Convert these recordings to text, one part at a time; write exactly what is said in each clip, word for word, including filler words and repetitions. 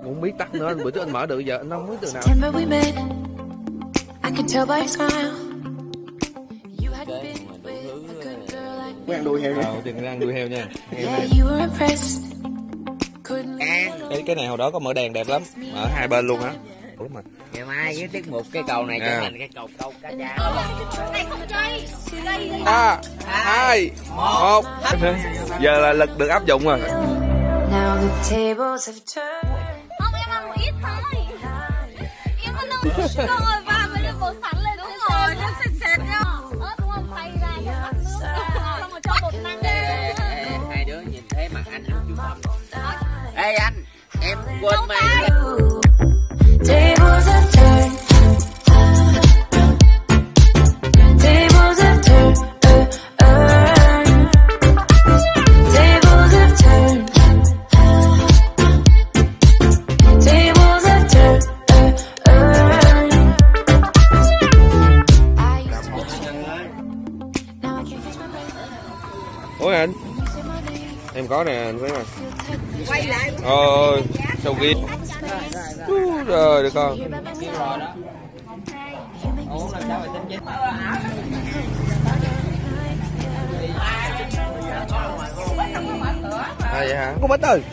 Cũng biết tắt nữa, bữa trước anh mở được, giờ anh không biết từ nào. Có ăn đuôi heo nha. Ờ, đừng ăn đuôi heo nha. Cái cái này hồi đó có mở đèn đẹp lắm, ở hai bên luôn á. Mà. Ngày mai với tiết mục cái cầu này trở thành cái cầu câu cá tra. ba, hai, một. Giờ là lực được áp dụng rồi. Không, em ăn một ít thôi. Em có nấu con rồi và mới được bột sắn lên. Đúng rồi, nó sệt sệt nha. Ớt đúng không? Xay ra, bắt nước. Xong rồi cho bột năng lên. Hai đứa nhìn thấy mặt anh ăn chung phẩm. Ê anh, em quên mày. Tables have turned. Tables have turned. Uh, uh. Tables have turned. Tables have turned. Uh, uh. Ủa anh, em có nè, anh thấy mà. Quay lại. Ôi, sầu riêng. Rồi được con. À vậy hả? Con bánh ơi.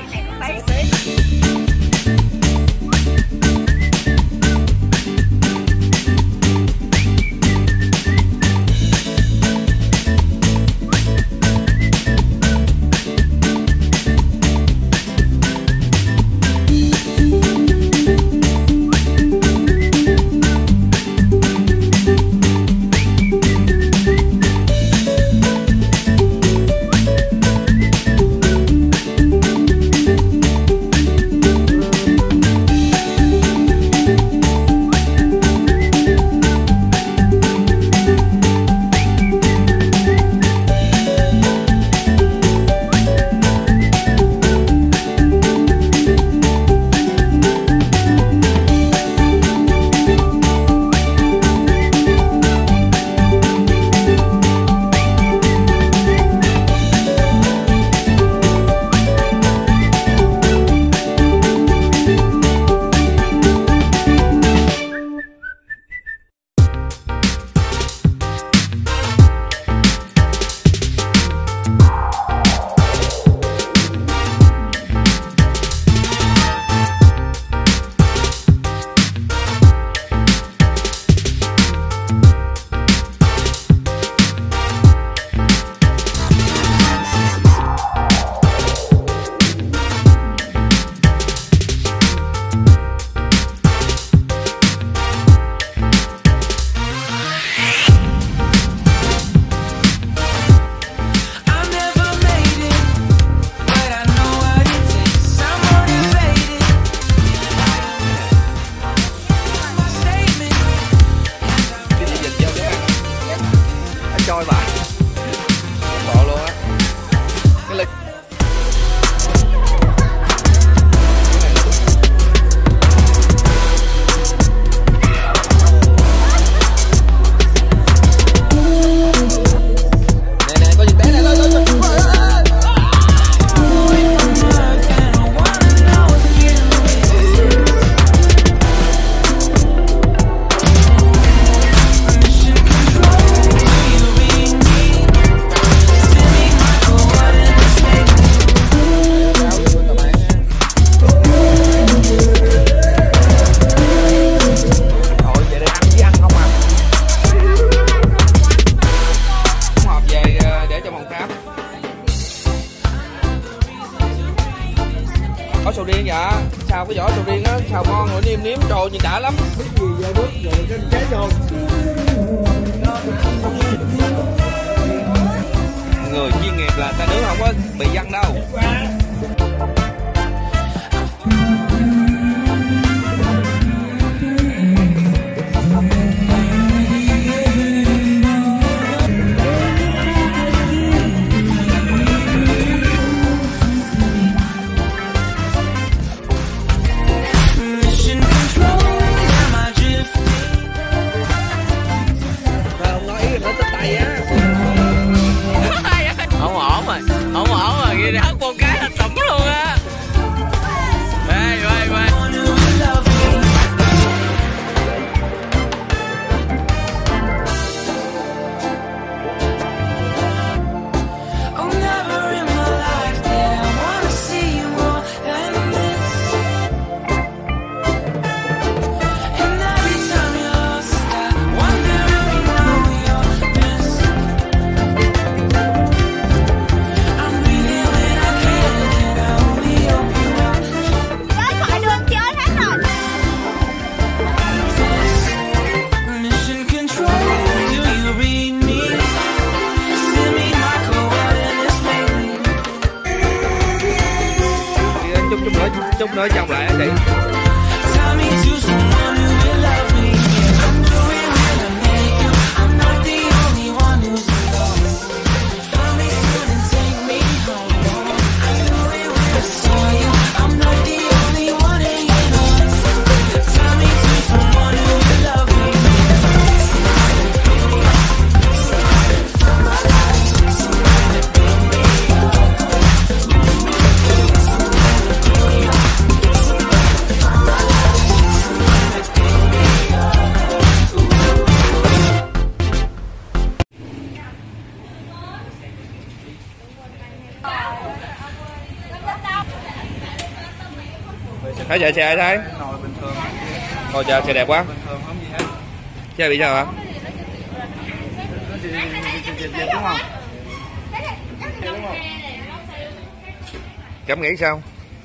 Trôi bà bộ luôn á cái lịch nè nè có gì té nè lên lên lên. Có sầu riêng dạ, xào cái vỏ sầu riêng á, xào ngon rồi nêm nếm trộn gì đã lắm. Biết gì về bước rồi cái trái vô. Người chuyên nghiệp là ta nướng không có bị văng đâu. Không ổn rồi, không ổn rồi, ghi ra hất con cá hết. chút nữa chồng lại á chị. Thấy chạy xe thấy Nồi bình thường. thôi chờ xe đẹp quá Bình thường không gì hết. xe bị sao hả? Nó chỉ chỉ chỉ đúng không? Đúng không? Cảm nghĩ sao?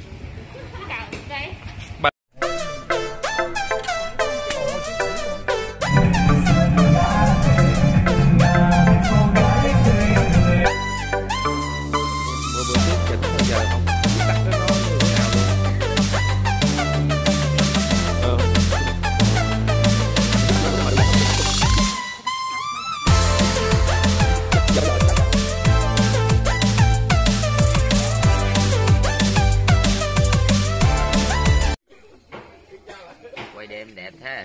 Quay đêm đẹp thế.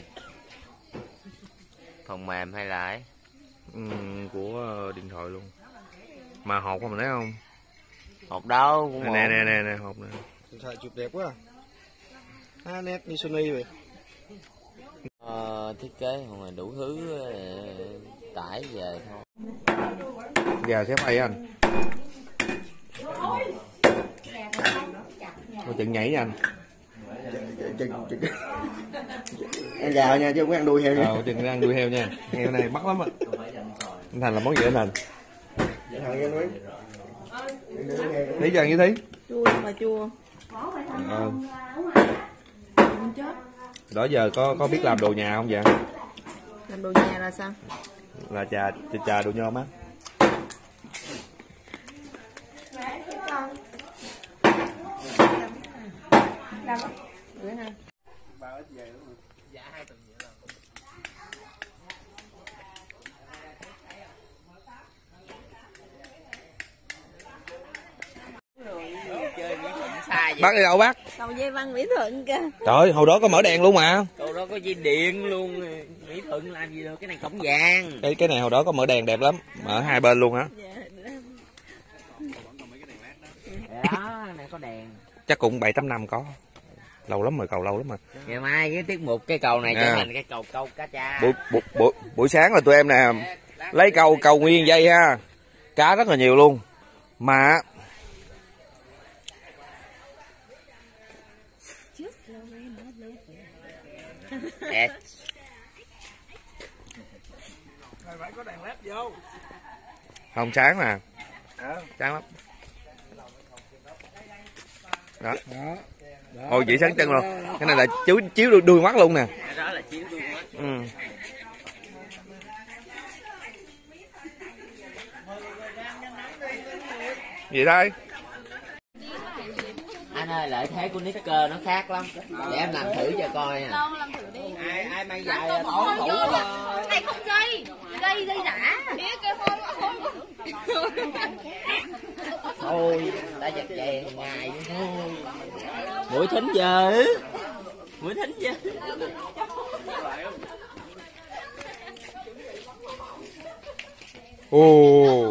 Phần mềm hay là ấy? Ừ, của điện thoại luôn. Mà hột không mình thấy không? Hột đâu cũng Nè nè nè nè hột nè. Điện thoại chụp đẹp quá. À, nét như Sony vậy. Ờ, thiết kế không đủ thứ tải về thôi. Gà xếp hay anh. Thôi chừng nhảy nha anh. Chừng chừng ăn gà nha chứ không có ăn đuôi heo nha. Ờ chừng ăn đuôi heo nha. Heo này bắt lắm á. Anh Thành là món gì anh Thành? Thí cho ăn với Thí. Chua mà chua. Ờ. Đó giờ có có biết làm đồ nhà không vậy? Làm đồ nhà là sao? Là trà trà, trà đồ nhôm á. Bác đi đâu bác? Cầu dây văn Mỹ Thuận kìa. Trời hồi đó có mở đèn luôn mà. Câu đó có dây điện luôn. Mỹ Thuận làm gì được, cái này cổng vàng. Cái cái này hồi đó có mở đèn đẹp lắm, mở hai bên luôn á. Đó, này có đèn. Chắc cũng bảy tám năm có. Lâu lắm rồi, cầu lâu lắm mà. Ngày mai cái tiết mục cái cầu này trở À. thành cái cầu câu cá cha. Buổi buổi buổi, buổi sáng là tụi em nè lấy cầu cầu nguyên dây ha. Cá rất là nhiều luôn. Mà Đẹp. không sáng mà. Sáng lắm. Đó. Ôi vậy sáng chân luôn. Cái này là chiếu chiếu đuôi, đuôi mắt luôn nè. Đó là chiếu đuôi mắt. Ừ. Gì đây? Anh ơi, lợi thế của Nicker nó khác lắm. Để em làm thử cho coi nè. Đâu làm thử đi. Ai ai may Làm dài tôi thủ bỏ thủ vô thôi. Cái này không dây. Dây dây giả. Ý cái hôn hôn. Thôi, ta chặt chèn ngày thôi. Buổi thính giờ. Buổi thính giờ. Ồ.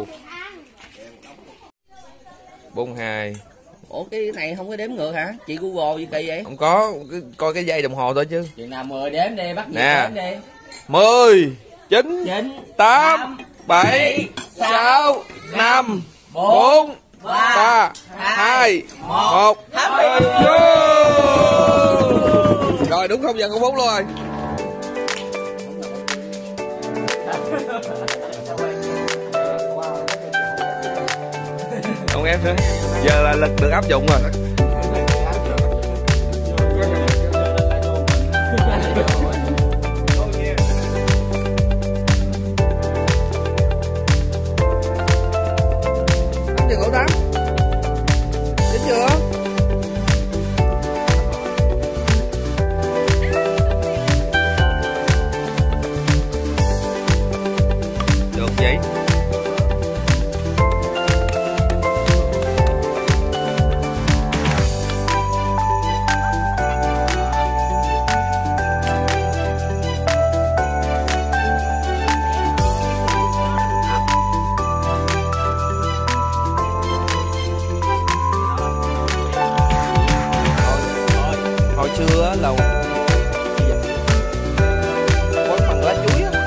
bốn hai. Ủa cái này không có đếm ngược hả? Chị Google gì kỳ vậy? Không có, cái- coi cái dây đồng hồ thôi chứ. Chuyện nào mười đếm đi, bắt gì Nè. đếm đi. mười, chín, Chín, tám, bảy, sáu, năm, bốn, ba, hai, một. Rồi đúng không giờ không bốn luôn rồi. Không em nữa. Giờ là lực được áp dụng rồi. Đánh chưa cổ tám? Đánh chưa? hồi xưa á là quấn bằng lá chuối á.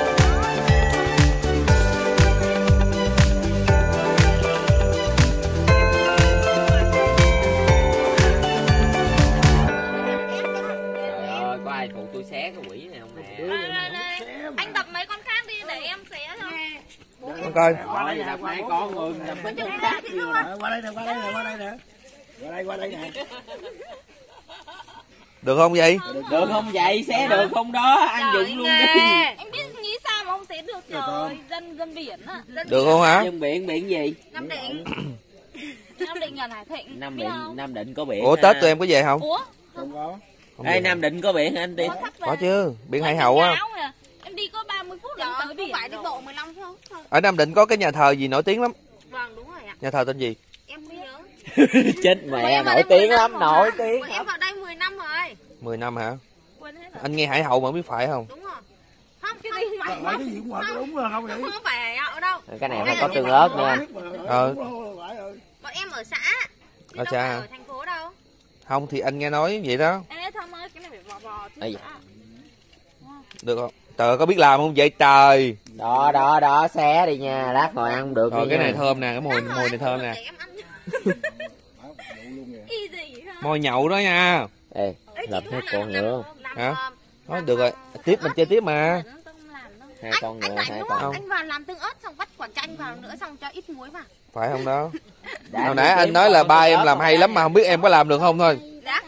Trời ơi, có ai phụ tôi xé cái quỷ này không nè? Đây, đây, đây. Anh tập mấy con khác đi để em xé cho. Con coi. Qua đây nè, hai con người làm mấy con khác gì mà. Qua đây nè, qua đây nè, qua đây nè. Qua đây, qua đây nè. Được không vậy? Được không vậy? Xé được không đó? Ăn dụng luôn đi. Em biết nghĩ sao mà không xé được trời. Dân dân biển á. Dân Được không hả? Dân biển biển gì? Nam Định. Nam Định gần Hải Thịnh. Nam biết Định, không? Nam Định có biển. Ủa Tết tụi em có về không? Ủa? Không có. Không Ê, về. Nam Định có biển hả anh Tiên? Có chứ, biển Hải Hậu á. Em đi có ba mươi phút là em tới biển. Phải đi bộ mười lăm phút thôi. Ở Nam Định có cái nhà thờ gì nổi tiếng lắm. Vâng đúng rồi ạ. Nhà thờ tên gì? Em không nhớ. Chết mẹ, nổi tiếng lắm, nổi tiếng. Em vào đây mười năm rồi. mười năm hả? Quên hết rồi. Anh nghe Hải Hậu mà không biết phải không? Đúng rồi. Không, cái gì mày Phải cái gì cũng hợp đúng rồi không vậy? không phải Hải Hậu đâu. Cái này phải có tương ớt nha. Ờ. Bọn em ở xã. Chứ Ở đâu xã phải hả? ở thành phố đâu. Không thì anh nghe nói vậy đó. Ê Thơm ơi, cái này phải vò vò chứ. Ây da. Được không? Trời ơi, có biết làm không vậy trời? Đó, đó, đó, xé đi nha, lát hồi ăn không được. Rồi đi cái nha. này thơm nè, cái mùi Đúng mùi rồi, này thơm nè. để em ăn. Y gì hả? Môi nhậu đó nha. Ê, lập hết con nữa. Hả? Thôi được rồi, tiếp mình chơi tiếp mà. Hai Anh, con anh nữa, rảnh hai đúng con. không? Anh vào làm tương ớt xong vắt quả chanh vào nữa xong cho ít muối vào. Phải không đó? Đã Hồi nãy anh nói là ba em làm hay lắm mà không biết em có làm được không thôi. Dạ.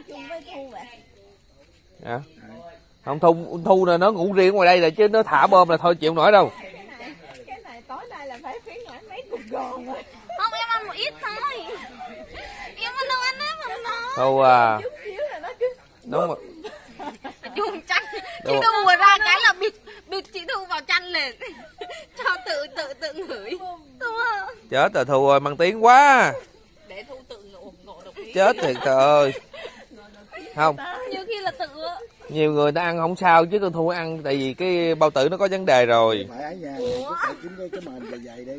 Hả? Không Thu Thu là nó ngủ riêng ngoài đây là chứ nó thả bom là thôi chịu nổi đâu. Cái này tối nay là phải khuyến lại mấy cục gòn rồi. Không em ăn một ít thôi. Em ăn đâu ăn hết mà nó. Thu à. Chút xíu là nó cứ Đúng rồi. Dùng chanh. Chị Đúng. Thu vừa ra cái là bịt bịt chị Thu vào chanh lên. Cho tự tự tự ngửi. Đúng không? Chết rồi Thu ơi, mang tiếng quá. Để Thu tự ngộ ngộ độc ý. Chết thiệt trời ơi. Không, Nhiều khi là tự nhiều người ta ăn không sao chứ con Thu ăn tại vì cái bao tử nó có vấn đề rồi. Phải ở nhà, phải kiếm cái cái mền dài dài đi.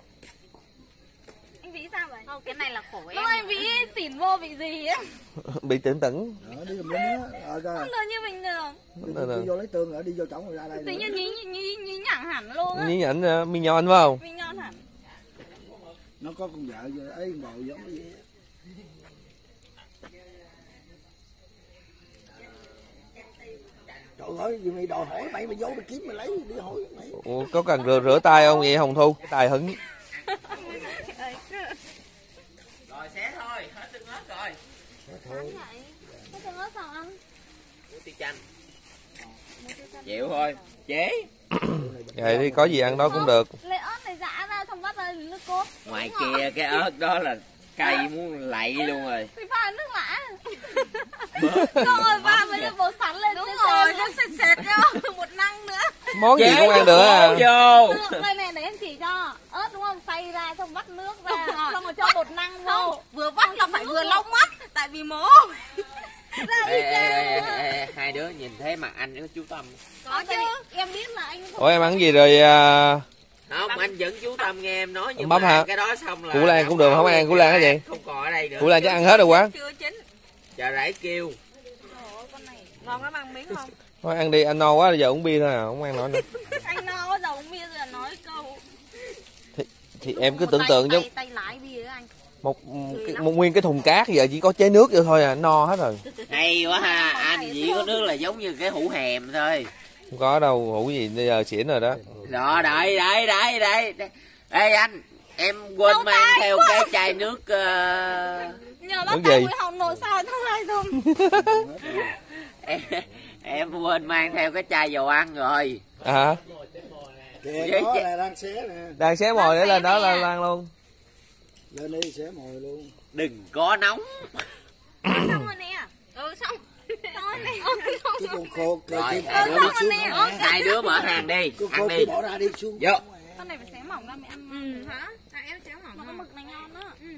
anh Vĩ sao vậy? Không, cái này là khổ em. Lúc anh Vĩ xỉn vô bị gì á? Bị tưởng tẩn. Đó, đi cầm lính á. Ờ coi. Không được như bình thường. Đi, đi vô lấy tương rồi đi vô trỏng rồi ra đây. Tự nhiên nhí nhí nhí nhẳng hẳn luôn á. Nhí nhảnh uh, mi nhon phải không? Mình ngon hẳn. Nó có con vợ rồi ấy bầu giống như vậy. Trời ơi, gì mày đòi hỏi mày mày vô mày kiếm mày lấy đi hỏi mày. Ủa, có cần rửa, rửa tay không vậy Hồng Thu? Tài hứng. Rồi xé thôi, hết tương ớt rồi. Vậy. Cái tương ớt sao ăn? Mua tiêu chanh. Chịu thôi, chế. Vậy đi có gì ăn đó cũng được. Lấy ớt này giã ra xong bắt ra nước cốt. Ngoài kia cái ớt đó là cay muốn lạy luôn rồi. Thì pha nước lã. Con ơi pha với nước bột sắn lên. Đúng rồi, nó sệt sệt nhau. Một năng nữa. Món gì cũng ăn được à. Vô. Nước đây này để em chỉ cho. Ớt đúng không? Xay ra xong vắt nước ra. Xong rồi cho bột năng vô. Vừa vắt là phải vừa long mắt. Tại vì mố. Ê, ê, ê, ê, hai đứa nhìn thấy mặt anh có chú tâm. Có chứ. Em biết là anh không. Ủa em ăn cái gì rồi à... Không, anh vẫn chú tâm nghe em nói nhưng Bắp mà hả? cái đó xong là Củ lan cũng được, không ăn củ lan cái gì? Không còn ở đây nữa. Củ lan chắc ăn hết rồi quá. Chưa chín. Chà rải kêu. Con này ngon lắm ăn miếng không? Thôi ăn đi, anh no quá giờ uống bia thôi à, không ăn nổi nữa. Anh no quá giờ uống bia rồi nói câu. Thì, thì em cứ tưởng tượng chứ Tay, tay lái bia anh. một, cái, một nguyên cái thùng cát giờ chỉ có chế nước vô thôi à, no hết rồi. Hay quá ha, anh chỉ có nước là giống như cái hũ hèm thôi. Không có đâu, hũ gì bây giờ xỉn rồi đó. Rồi, đây, đây, đây, đây. Ê anh, em quên Đâu mang tay theo quá. cái chai nước... Uh... Nhờ bác Nước tay gì? mũi hồng nồi sao không ai không? em, em quên mang theo cái chai dầu ăn rồi. À hả? Kìa đó là đang xé nè. Đang xé mồi để lên đó là lan luôn. Lên đi xé mồi luôn. Đừng có nóng. Xong rồi nè. Ừ xong. Xong rồi nè. Ừ, xong Cái rồi. con khô kìa. Rồi, Cái hai đứa, xong rồi nè. Ừ, hai đứa mở hàng đi, con ăn khô đi. kia bỏ ra đi xuống. Vô. con này phải xé mỏng ra mới ăn. Ừ hả? À, em xé mỏng. Mà con mực này ngon đó. Ừ.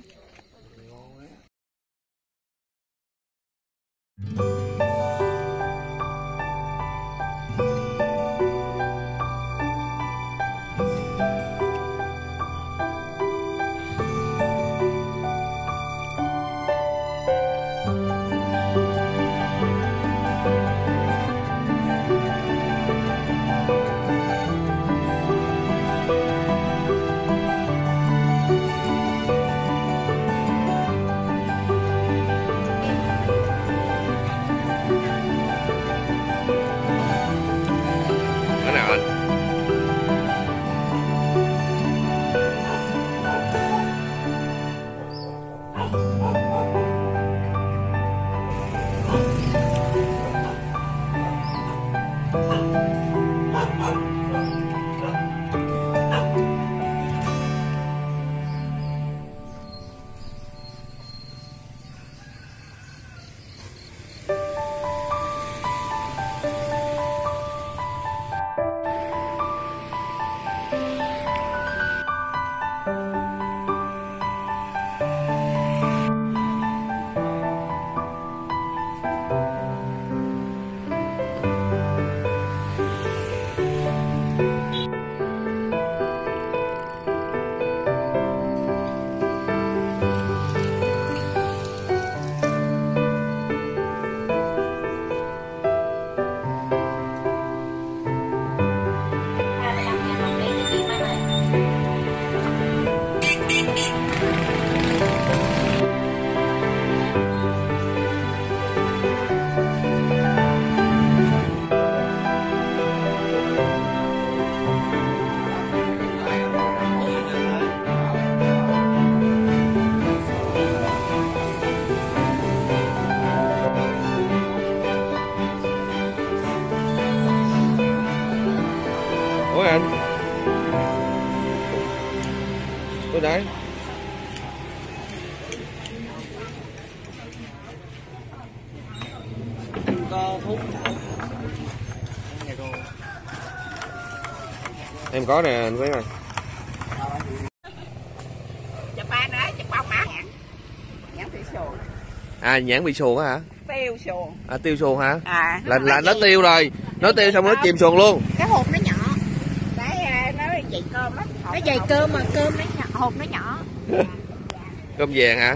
Em có nè anh thấy rồi. Chụp ba nữa, chụp bông hả? Nhãn tiêu xuồng. À nhãn bị xuồng á hả? Tiêu xuồng. À tiêu xuồng hả? À. Là là nó tiêu rồi. Nó tiêu xong nó chìm xuồng luôn. Cái hộp nó nhỏ. Cái nó dày cơm á. Nó dày cơm mà cơm nó nhỏ, hộp nó nhỏ. Cơm vàng hả?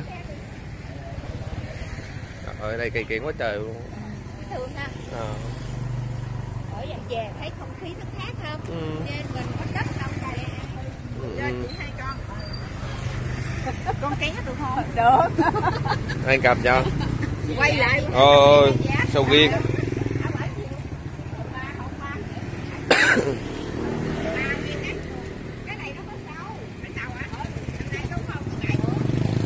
Ở đây cây kiện quá trời luôn. Thương ha. À. Ở dàn về thấy không khí nó khác không? Ừ. Nên mình có đất xong đây. Ừ. Cho chị hai con. Con kéo được không? Được. Anh cầm cho. Quay lại. Ôi, sầu riêng. Cái này nó có sâu. Cái sâu hả? Cái này đúng không? Cái này.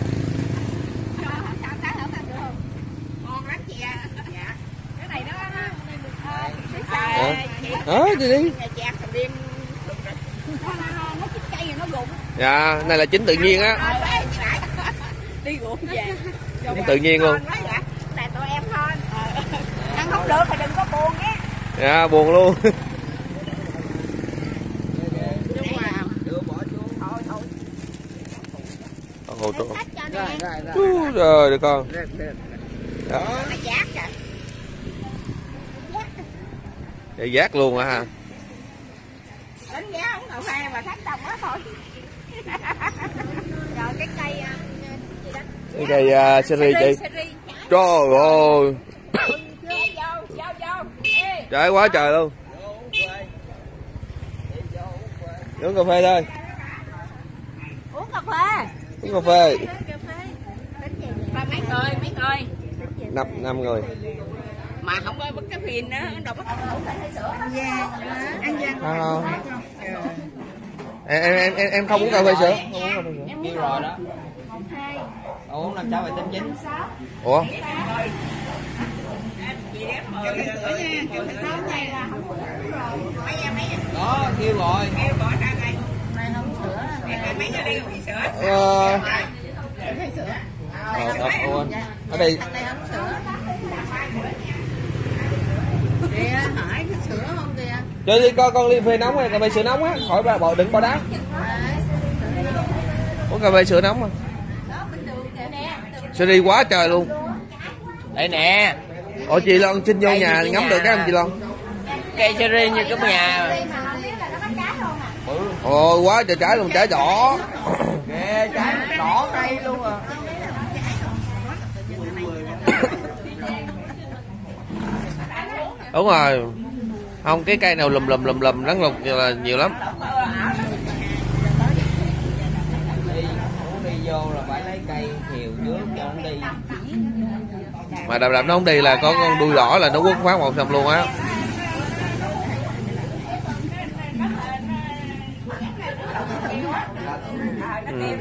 Sao sáng hả bạn được không? Ngon lắm chị à. Dạ. Cái này nó nó Đó, đi đi. chạc sầu riêng. Nó chín cây rồi nó rụng. Dạ, này là chín tự nhiên á. Đi rụng về. Tự nhiên luôn. Này tụi em thôi. Ăn không được thì đừng có buồn nhé. Dạ, buồn luôn. Ồ, trời. Chú rồi được con. Đó. Vậy giác luôn hả? Đánh giá uống cà phê mà khách đông quá thôi. Rồi cái cây gì đó? Cái cây uh, seri chị. Trời ơi. Trời quá trời luôn. Uống cà phê thôi. Uống cà phê. Uống cà phê. Ba mấy người, mấy người. Năm năm người. Mà không có bắt cái phim nữa, đâu bắt sữa. Dạ. Ăn gian. Không. Em em em em không uống cà phê sữa. Không uống cà phê sữa. Kêu rồi đó. Uống năm sáu bảy tám chín. Ủa? Đó, kêu rồi. Kêu bỏ ra đây. Này không sữa. Mấy cái đi uống sữa. Ờ. Ờ, ờ, ở đây. Này không sữa. Kìa, hỏi cái sữa không kìa. Chơi đi coi con ly phê nóng hay cà phê sữa nóng á, khỏi bà bỏ đừng bỏ đá. Uống cà phê sữa nóng mà. Sẽ đi quá trời luôn. Đây nè. Ủa chị Loan xin vô nhà ngắm được cái không chị Loan? Cây cherry như cái nhà. Ồ quá trời trái luôn, trái đỏ. Kìa, trái đỏ cây luôn à. Đúng rồi. Không, cái cây nào lùm lùm lùm lùm rắn lục là nhiều lắm. Đi, đi vô là phải lấy cây thiều trước cho nó đi. Mà đạp đạp nó không đi là có con đuôi đỏ là nó quất phát một xong luôn á. Ừ.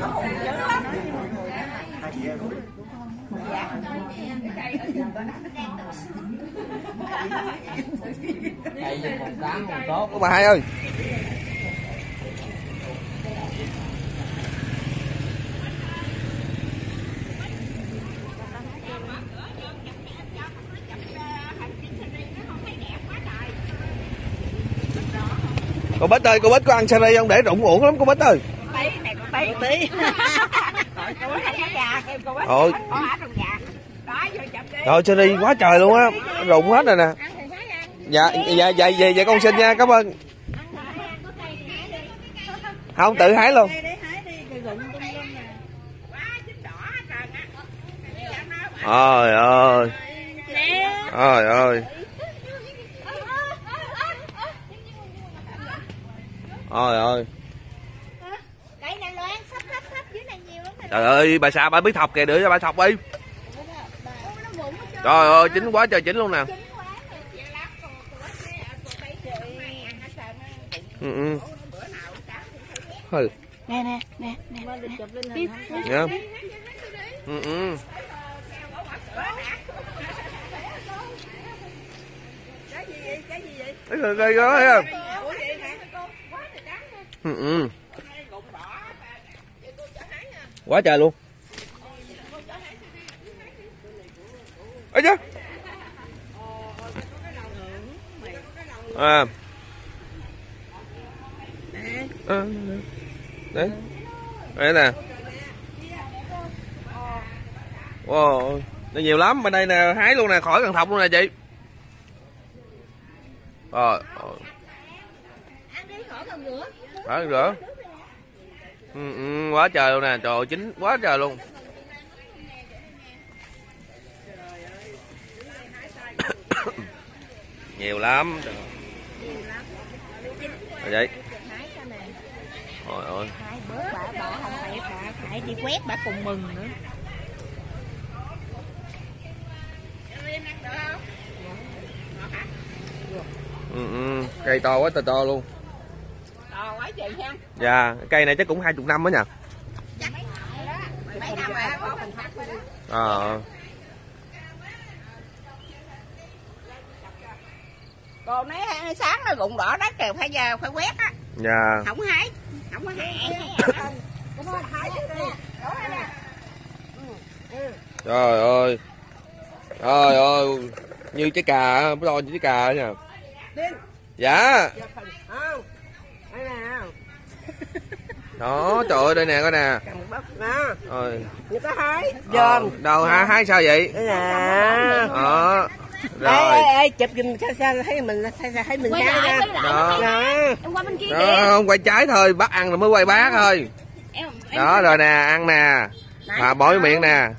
Cây gì một tám một tốt. Bà Hai ơi. Cô Bích ơi, cô Bích có ăn sari không để rụng uổng lắm cô Bích ơi. Tí này con tí tí. Rồi cô Bích thấy gà kêu cô Bích. Ôi. Có hả trong gà. Đó vô chụp đi. Rồi sari quá trời luôn á, rụng hết rồi nè. Dạ dạ dạ dạ dạ con xin nha, cảm ơn. Không tự hái luôn. Trời ơi. Trời ơi. Trời ơi. Trời ơi, bà Sa bà biết thọc kìa, đưa cho bà thọc đi. Trời ơi, chín quá trời chín luôn nè. Ừ ừ. Thôi. Nè nè nè nè. Dạ. Ừ ừ. Cái gì vậy? Cái gì vậy? Ừ ừ. Quá trời luôn. Ây da. À. À, đấy. Đây nè. Wow, nó nhiều lắm, bên đây nè, hái luôn nè, khỏi cần thọc luôn nè chị. Rồi. Khỏi cần rửa. Ừ, ừ, quá trời luôn nè, trời ơi, chín quá trời luôn. Nhiều lắm. Rồi vậy. Trời ơi. Hai bữa bà bà không phải bà phải đi quét bà cùng mừng nữa. Ừ, ừ, cây to quá to to luôn. To quá trời ha. Dạ, cây này chắc cũng hai chục năm đó nha. Mấy năm rồi có mình phát. Ờ. Còn mấy sáng nó rụng đỏ đất rồi phải giờ phải quét á. Dạ. Không hái, không có hái. Trời ơi. Trời ơi, như trái cà, to như trái cà nha. Dạ. Đó, trời ơi, đây nè coi nè. Rồi. Người ta hái. Ờ, đâu hả? Hái sao vậy? Đây nè. Đó. Rồi. Ê, ê, ê, chụp giùm sao sao thấy mình thấy mình Quay hái lại, nha. quay lại. Đó. Em qua bên kia Đó, kìa. không quay trái thôi, bắt ăn rồi mới quay bát thôi. Em, em Đó, rồi nè, ăn nè. À, bỏ vô miệng nè.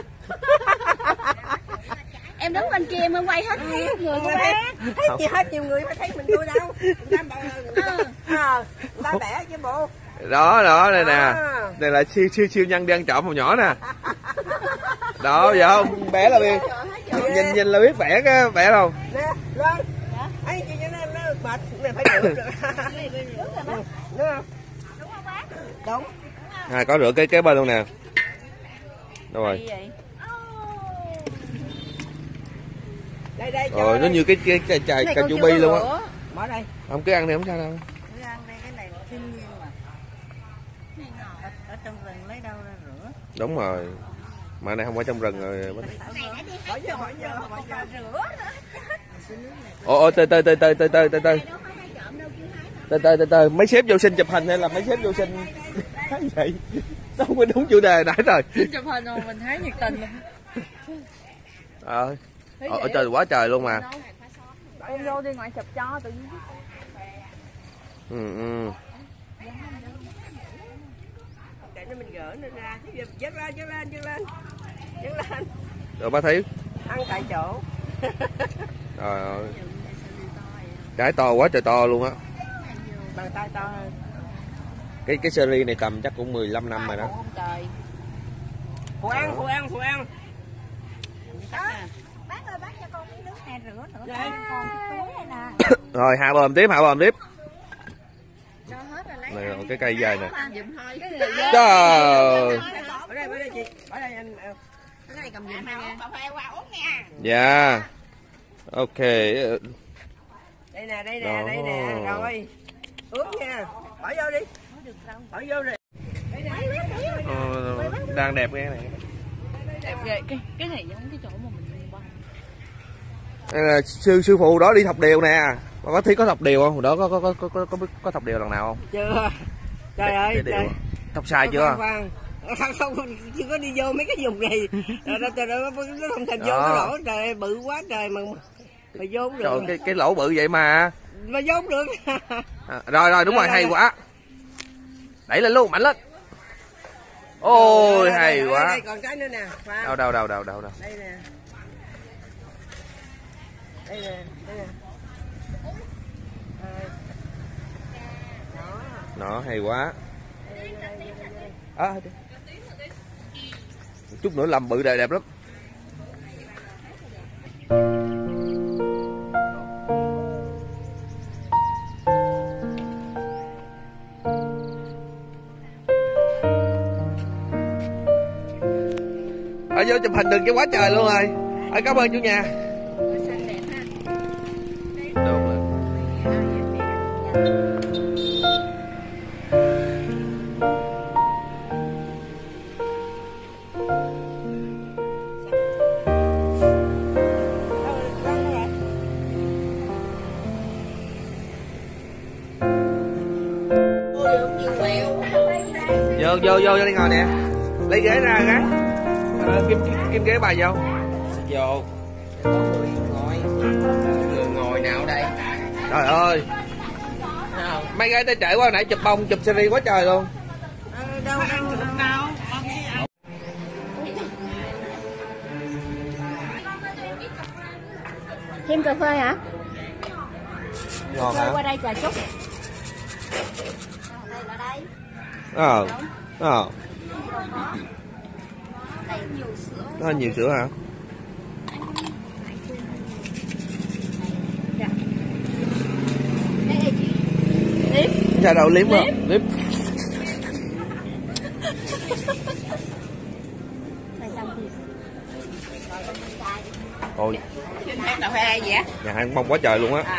em đứng bên kia em mới quay hết hết người của bác. Thấy gì hết nhiều người phải thấy mình vui đâu. Người ta bảo ờ, người ta bẻ chứ bộ. Đó, đó, đây nè. Đây là siêu siêu siêu nhân đang chọn một nhỏ nè. Đó, giờ không bé là biết. Nhìn nhìn là biết vẽ cái vẽ đâu. Nè, lên. Ấy chị cho nên nó mệt, này phải rửa được. Đúng không? Đúng không bác? Đúng. À, có rửa cái cái bên luôn nè. Đâu rồi? Đây đây cho. Rồi nó như cái cái cái chài cà chua bi luôn á. Bỏ đây. Không cứ ăn đi không sao đâu. Cứ ăn đây, cái này là thiên nhiên mà. Ở, ở trong rừng lấy đâu ra rửa. Đúng rồi. Mà này không phải trong rừng rồi. Bỏ vô, bỏ vô, bỏ vô. Rửa Ồ, ồ, từ từ từ từ từ từ từ từ từ từ từ từ mấy sếp vô sinh chụp hình hay là mấy sếp vô sinh thấy vậy đâu mới đúng chủ đề nãy rồi. chụp hình rồi mình thấy nhiệt tình luôn. Ờ ờ trời quá trời luôn mà. Em vô đi ngoài chụp cho tự nhiên. Ừ ừ. Để nó mình gỡ nó ra, dứt lên, dứt lên, dứt lên, dứt lên. Rồi bác thấy. Ăn tại chỗ. Trời ơi. Trái to quá trời to luôn á. Bàn tay to hơn. Cái cái series này tầm chắc cũng mười lăm năm rồi đó. Trời. Phụ ăn, phụ ăn, phụ ăn. Bác ơi, bác cho con miếng nước nè, rửa nữa. Đây. Con cái túi này nè. Rồi hạ bờm tiếp, hạ bờm tiếp. Cho hết rồi lấy. Này rồi, cái cây dài nè. Dùm thôi. Trời. Bỏ đây, bỏ đây chị. Bỏ đây anh. Cái này cầm dùm hai nha. Bà phải qua uống nha. Dạ. Ok. Đây nè, đây nè, đây nè. Rồi. Uống nha. Bỏ vô đi. Bỏ vô đi. Ờ, đang đẹp cái này. Đẹp ghê. Cái, cái này giống cái chỗ mà mình đi qua. Đây là sư sư phụ đó đi thọc điều nè. Có thấy có thọc điều không? Hồi đó có có có có có, có, có thọc điều lần nào không? Chưa. Trời ơi, trời. Thọc sai chưa? Khoan, khoan. Không, không, chưa có đi vô mấy cái vùng này. Rồi đó, trời ơi, nó không thành vô Đó. cái lỗ, trời ơi, bự quá trời mà mà vô không được. Trời, cái cái lỗ bự vậy mà. Mà vô không được. À, rồi rồi đúng rồi, Đây, hay đây. quá. Đẩy lên luôn, mạnh lên. Ôi Đây, hay đây, quá. Đây còn cái nữa nè. Khoan. Đâu đâu đâu đâu đâu đâu. Đây nè. Đây nè, đây nè. Nó hay quá. À, chút nữa làm bự đẹp đẹp lắm. Ở vô chụp hình đừng cho quá trời luôn rồi. Ở cảm ơn chủ nhà. Được rồi. vô vô vô đi ngồi nè, lấy ghế ra cái kim kim ghế bài vô vô ngồi người ngồi nào đây trời ơi mấy ghế tới trễ quá nãy chụp bông chụp series quá trời luôn. đâu đâu đâu Thêm cà phê hả? Ngon Phê hả? qua đây trà chút. Ờ ờ nó nhiều sữa hả? Liếm. Sao đâu liếm không? Liếm. Ôi. cà phê gì á? Nhà hàng bông quá trời luôn á.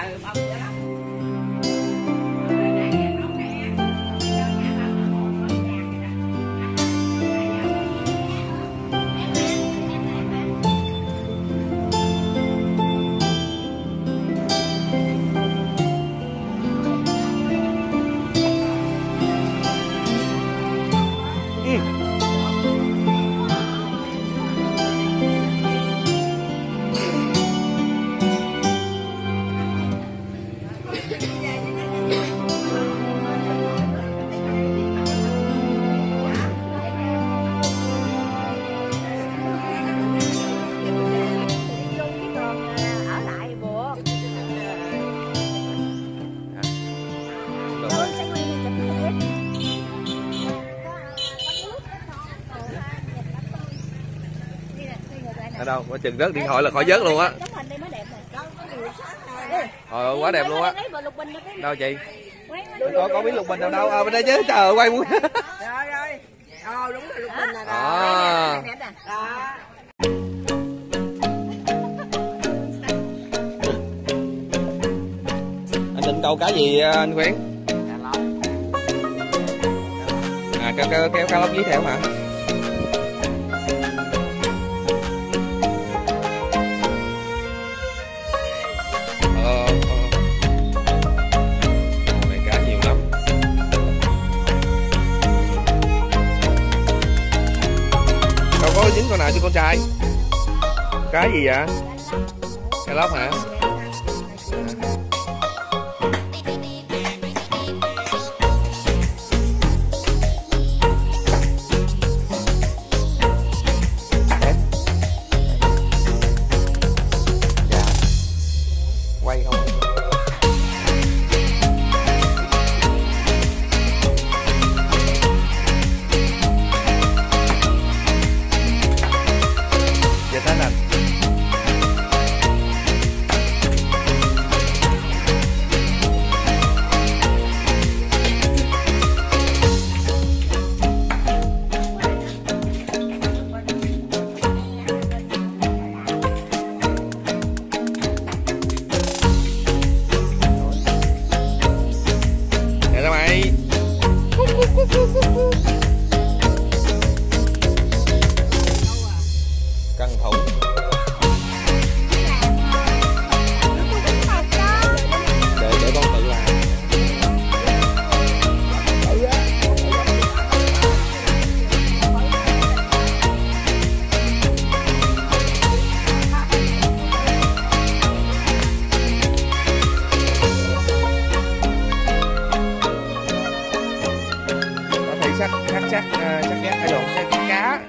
Ở đâu? Qua chừng rớt điện thoại là khỏi vớt luôn á. Trời quá đẹp luôn á. Đâu chị? Có có biết Lục Bình đâu đâu? À bên đây chứ. Trời ơi quay muốn. Rồi rồi. Ờ đúng rồi Lục Bình nè. À. Đó. Anh định câu cá gì anh Khuyến? À kéo kéo kéo cá lóc dí theo hả? Có dính con nào cho con trai? Cá gì vậy? Cá lóc hả? Dạ. Quay không? Căng thủ. Để để con tự làm. Có thị sắc sắc sắc sắc cá hay lộn sắc cá.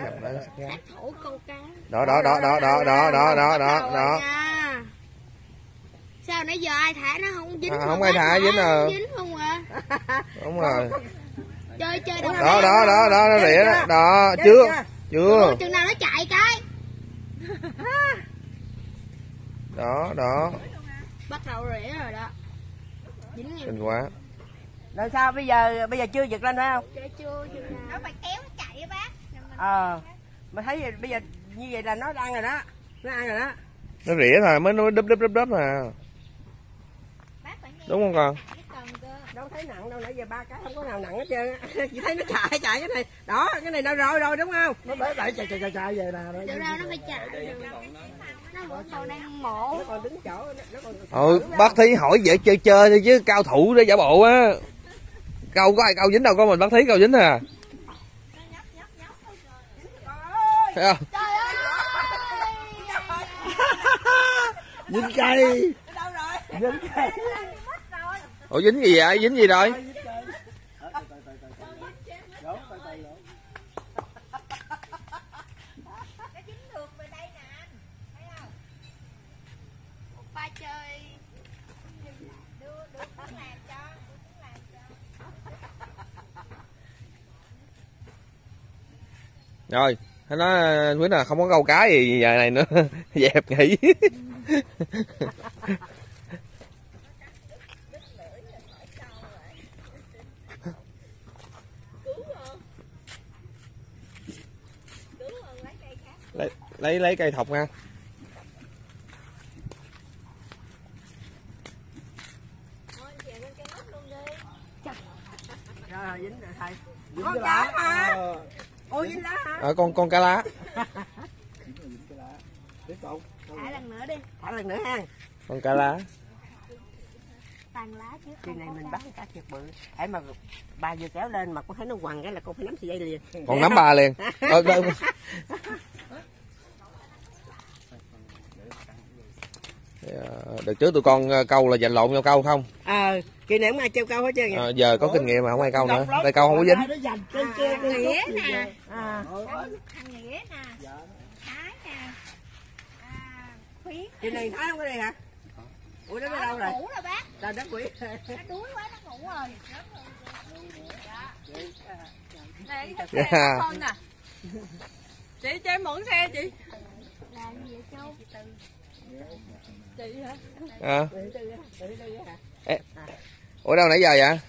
Đó đó đó đó đó đó đó đó đó đó. Sao nãy giờ ai thả nó không dính? À, không ai thả dính rồi. Dính không à? Đúng rồi. Chơi chơi đâu. Đó đó đó đó nó rỉa đó. Đó, chưa. Chưa. Chừng nào nó chạy cái. Đó đó. Bắt đầu rỉa rồi đó. Dính em. Kinh quá. Rồi sao bây giờ bây giờ chưa giật lên phải không? Chơi chưa chừng nào. Nó phải kéo nó chạy á bác. Ờ. Mà thấy vậy, bây giờ như vậy là nó ăn rồi đó. Nó ăn rồi đó. Nó rỉa thôi mới nó đúp đúp đúp đúp à. Đúng không con? Đâu thấy nặng đâu, nãy giờ ba cái không có nào nặng hết trơn. Chị thấy nó chạy chạy cái này. Đó, cái này nó rồi rồi đúng không? Nó để đẩy chạy chạy chạy chạy về nè. Từ đâu nó phải chạy. Nó vẫn còn đang mổ. Nó còn đứng chỗ nó còn. Ừ, bác Thí hỏi vậy chơi chơi thôi chứ cao thủ để giả bộ á. Câu có ai câu dính đâu, con mình bác Thí câu dính à. Thấy không? Trời ơi. Dính cây. Đâu rồi? Dính cây. Ủa dính gì vậy? Dính gì rồi? Ba chơi đưa đưa con làm cho làm cho. Rồi, nó Nguyễn là không có câu cá gì giờ này nữa. Dẹp nghỉ. lấy lấy lấy cây thọc nha. Rồi dính rồi thầy. Con cá hả? Ôi dính lá hả? Ờ, con con cá lá. Thả lần nữa đi. Thả lần nữa ha. Con cá lá. Tàn lá chứ. Khi này mình bắt cá thiệt bự. Hãy mà ba vừa kéo lên mà con thấy nó quằn cái là con phải nắm sợi dây liền. Con nắm ba liền. Ờ, đâu. Đợt trước tụi con câu là giành lộn nhau câu không? Ờ, kỳ này không ai treo câu hết trơn. À, giờ có kinh nghiệm mà không ai câu nữa. Đây câu không có dính. Thằng Nghĩa nè. À. Thằng Nghĩa nè. Thái nè. À, Khuyến. Kỳ này Thái không có đây hả? Ủa nó ở đâu rồi? Ngủ rồi bác. Đâu đất quỷ. Nó đuối quá nó ngủ rồi. Đây Yeah. xe con nè. Chị cho em mượn xe chị. Làm gì vậy Châu? Chị hả? À. Ê. Ủa đâu nãy giờ vậy?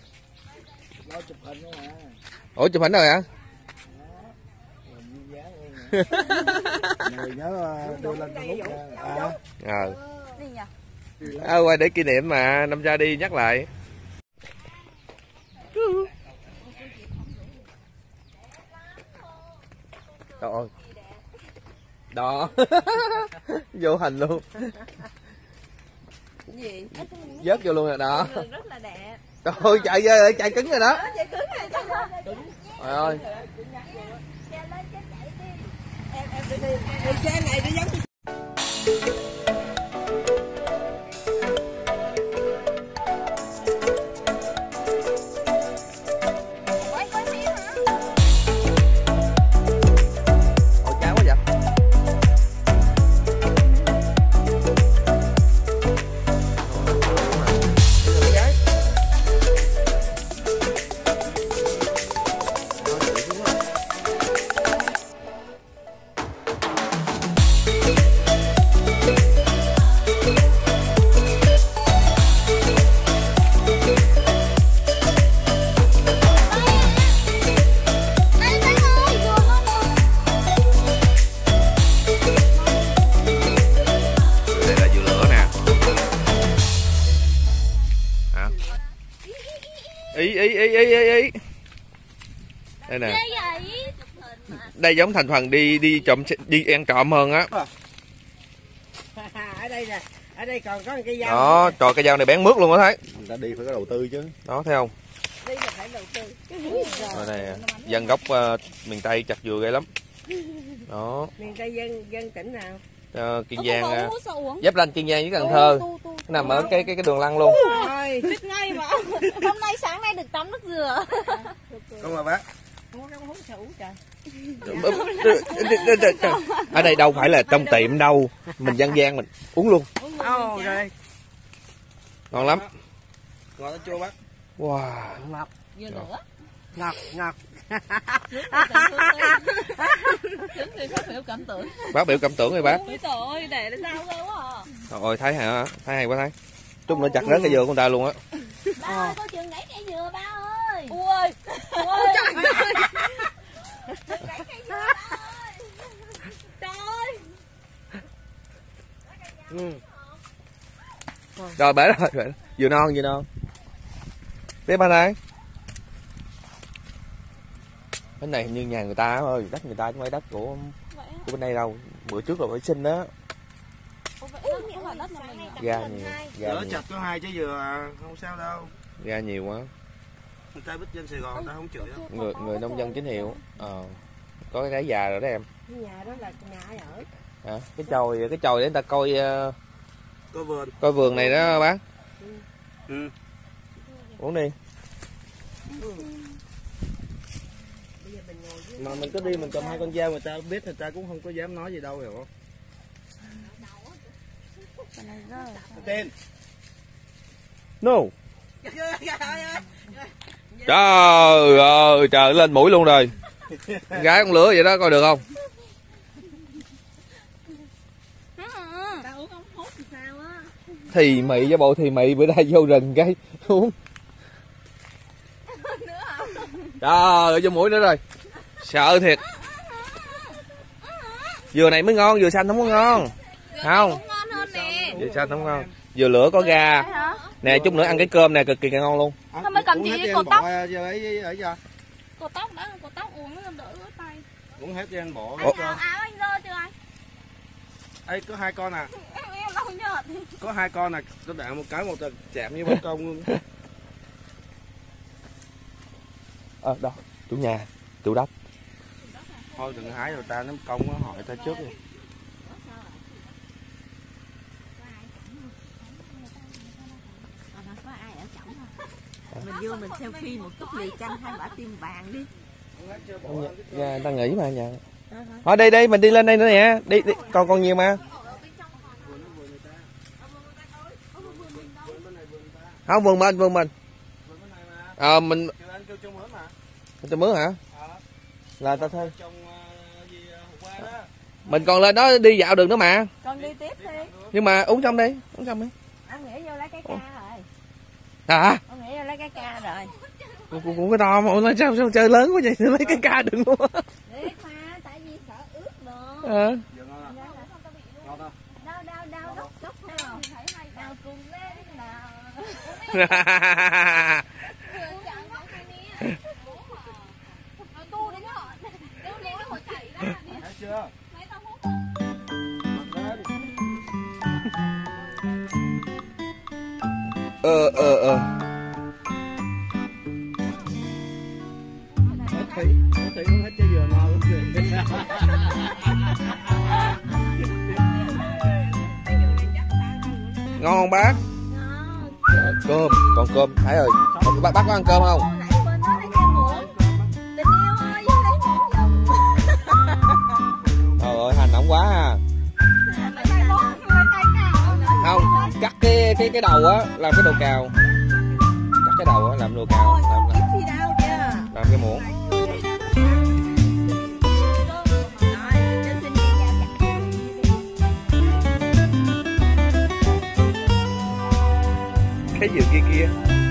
Ủa chụp hình rồi hả? Người nhớ đưa lên Facebook à. Ờ. Đi nhờ. À, quay để kỷ niệm mà năm ra đi nhắc lại. Trời ơi. Đó. Vô hình luôn. Cái gì? Vớt vô luôn rồi đó. Rất là đẹp. Trời ơi chạy ơi, chạy cứng rồi đó. Chạy cứng rồi đó. Trời ơi. Em em đi đi. Em chơi này nó giống Ôi chán quá vậy. Ý ý ý ý ý ý. Đây nè. Đây giống thành phần đi đi trộm đi ăn trộm hơn á. ở đây nè, ở đây còn có một cây dao. Đó, trò cây dao này bén mướt luôn á thấy. Người ta đi phải có đầu tư chứ. Đó thấy không? Đi là phải đầu tư. Rồi này, dân gốc uh, miền Tây chặt dừa ghê lắm. Đó. Miền Tây dân dân tỉnh nào? Uh, Kiên Giang, uh, giáp ranh Kiên Giang với Cần Thơ. Nằm ở cái cái cái đường lăn luôn. Chết ngay mà. Hôm nay sáng nay được tắm nước dừa. Đúng rồi bác. Không có hút sao uống trời. Ở đây đâu phải là trong tiệm đâu, mình dân gian mình uống luôn. Ồ rồi. Ngon lắm. Ngon chua bác. Wow. Ngọt. Dưa nữa. Ngọt ngọt. Trứng thì phát biểu cảm tưởng. Bác biểu cảm tưởng rồi bác. Ôi trời ơi, để là sao cơ quá à. Trời ơi thấy hả? Thấy hay quá thấy. Chút nữa chặt rớt cây dừa của người ta luôn á. Ba ơi, coi chừng gãy cây dừa ba ơi. Ui. Ui trời ơi. Gãy cây dừa ba ơi. Trời ơi. Ừ. Rồi bể rồi, bể. Vừa non vừa non. Tiếp ba đây. Cái này hình như nhà người ta ơi, đất người ta chứ không phải đất của của bên đây đâu. Bữa trước là vệ sinh đó. Ra nhiều, ra Đỡ nhiều. chặt có hai trái dừa không sao đâu. Ra nhiều quá. Người ta biết dân Sài Gòn người ta không chửi đâu. Người người nông dân chính hiệu. Ờ. Có cái trái già rồi đó em. Cái nhà đó là nhà ai ở? À, cái chòi cái chòi để người ta coi uh, Có vườn. coi vườn này đó bác. Ừ. Uống đi. Mà mình cứ đi mình cầm hai con dao người ta biết người ta cũng không có dám nói gì đâu hiểu không? Tên. No. Trời ơi, trời lên mũi luôn rồi. Gái con lửa vậy đó coi được không? Thì mị với bộ thì mị bữa nay vô rừng cái uống. Trời ơi, vô mũi nữa rồi. Sợ thiệt. Dừa này mới ngon, dừa xanh không có ngon. Không. Dừa xanh không ngon. Dừa lửa có ga. Nè chút nữa ăn cái cơm này cực kỳ ngon luôn. Thôi mới cầm chị với cột tóc. Cột tóc đã, cột tóc uống nó đỡ ướt tay. Uống hết cho anh bỏ. Áo anh rơ chưa anh? Ê, có hai con à. Em đâu nhớ. Có hai con à, tôi đạn một cái một tờ chạm như bánh công luôn. Ờ, đó, chủ nhà, chủ đất. Thôi đừng hái rồi ta, nó công nó hỏi ta trước đi. Mình vô mình selfie một chút lì canh hai bả tim vàng đi. Nhà người ta nghỉ mà nhà. Thôi đi đi, mình đi lên đây nữa nè. Đi, đi. Còn còn nhiều mà. Không, vườn mình, vườn mình. Ờ à, mình cho mướn hả? Là tao thuê. Mình còn lên đó đi dạo đường nữa mà. Con đi tiếp đi. Nhưng mà uống xong đi, uống xong đi. Ông nghĩ vô lấy cái ca rồi. À. Ông nghĩ vô lấy cái ca rồi. Cũng cũng cái to mà nó sao, sao chơi lớn quá vậy, lấy cái ca đừng luôn. Để mà tại vì sợ ướt đồ. Ờ. Đau đau đau đốc đốc nào. Nào cùng lên nào. Ờ ờ ờ. Hết thủy, hết thủy uống hết trái dừa no lắm kìa. Ngon không bác? Ngon. Cơm, còn cơm, Thái ơi. Bác bác có ăn cơm không? Trời ơi, hành nóng quá ha. Không, cắt cái cái cái đầu á, làm cái đồ cào. Cắt cái đầu á, làm đồ cào, làm làm, làm cái muỗng. Cái dừa kia kia.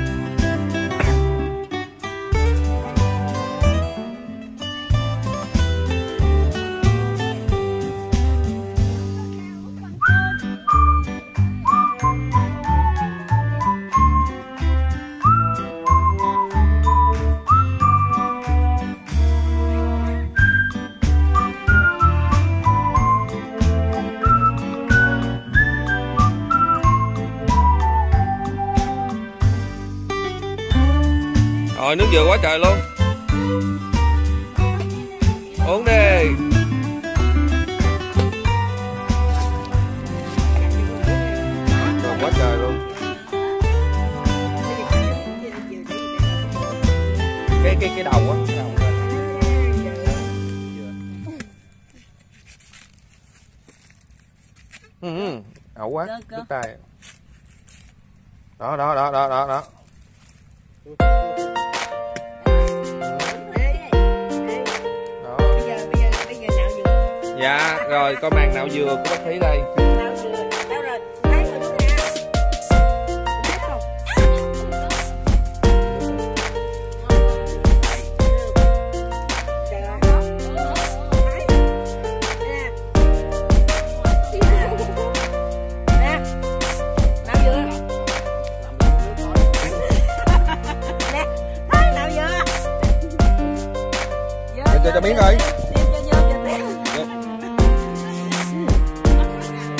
Rồi nước dừa quá trời luôn. Uống đi. Rồi quá trời luôn. Cái cái cái đầu á. Ừ, ẩu quá. Nước tay. Đó đó đó đó đó đó. Dạ, rồi con màn nạo dừa của bác Thí đây. Cho cho miếng coi.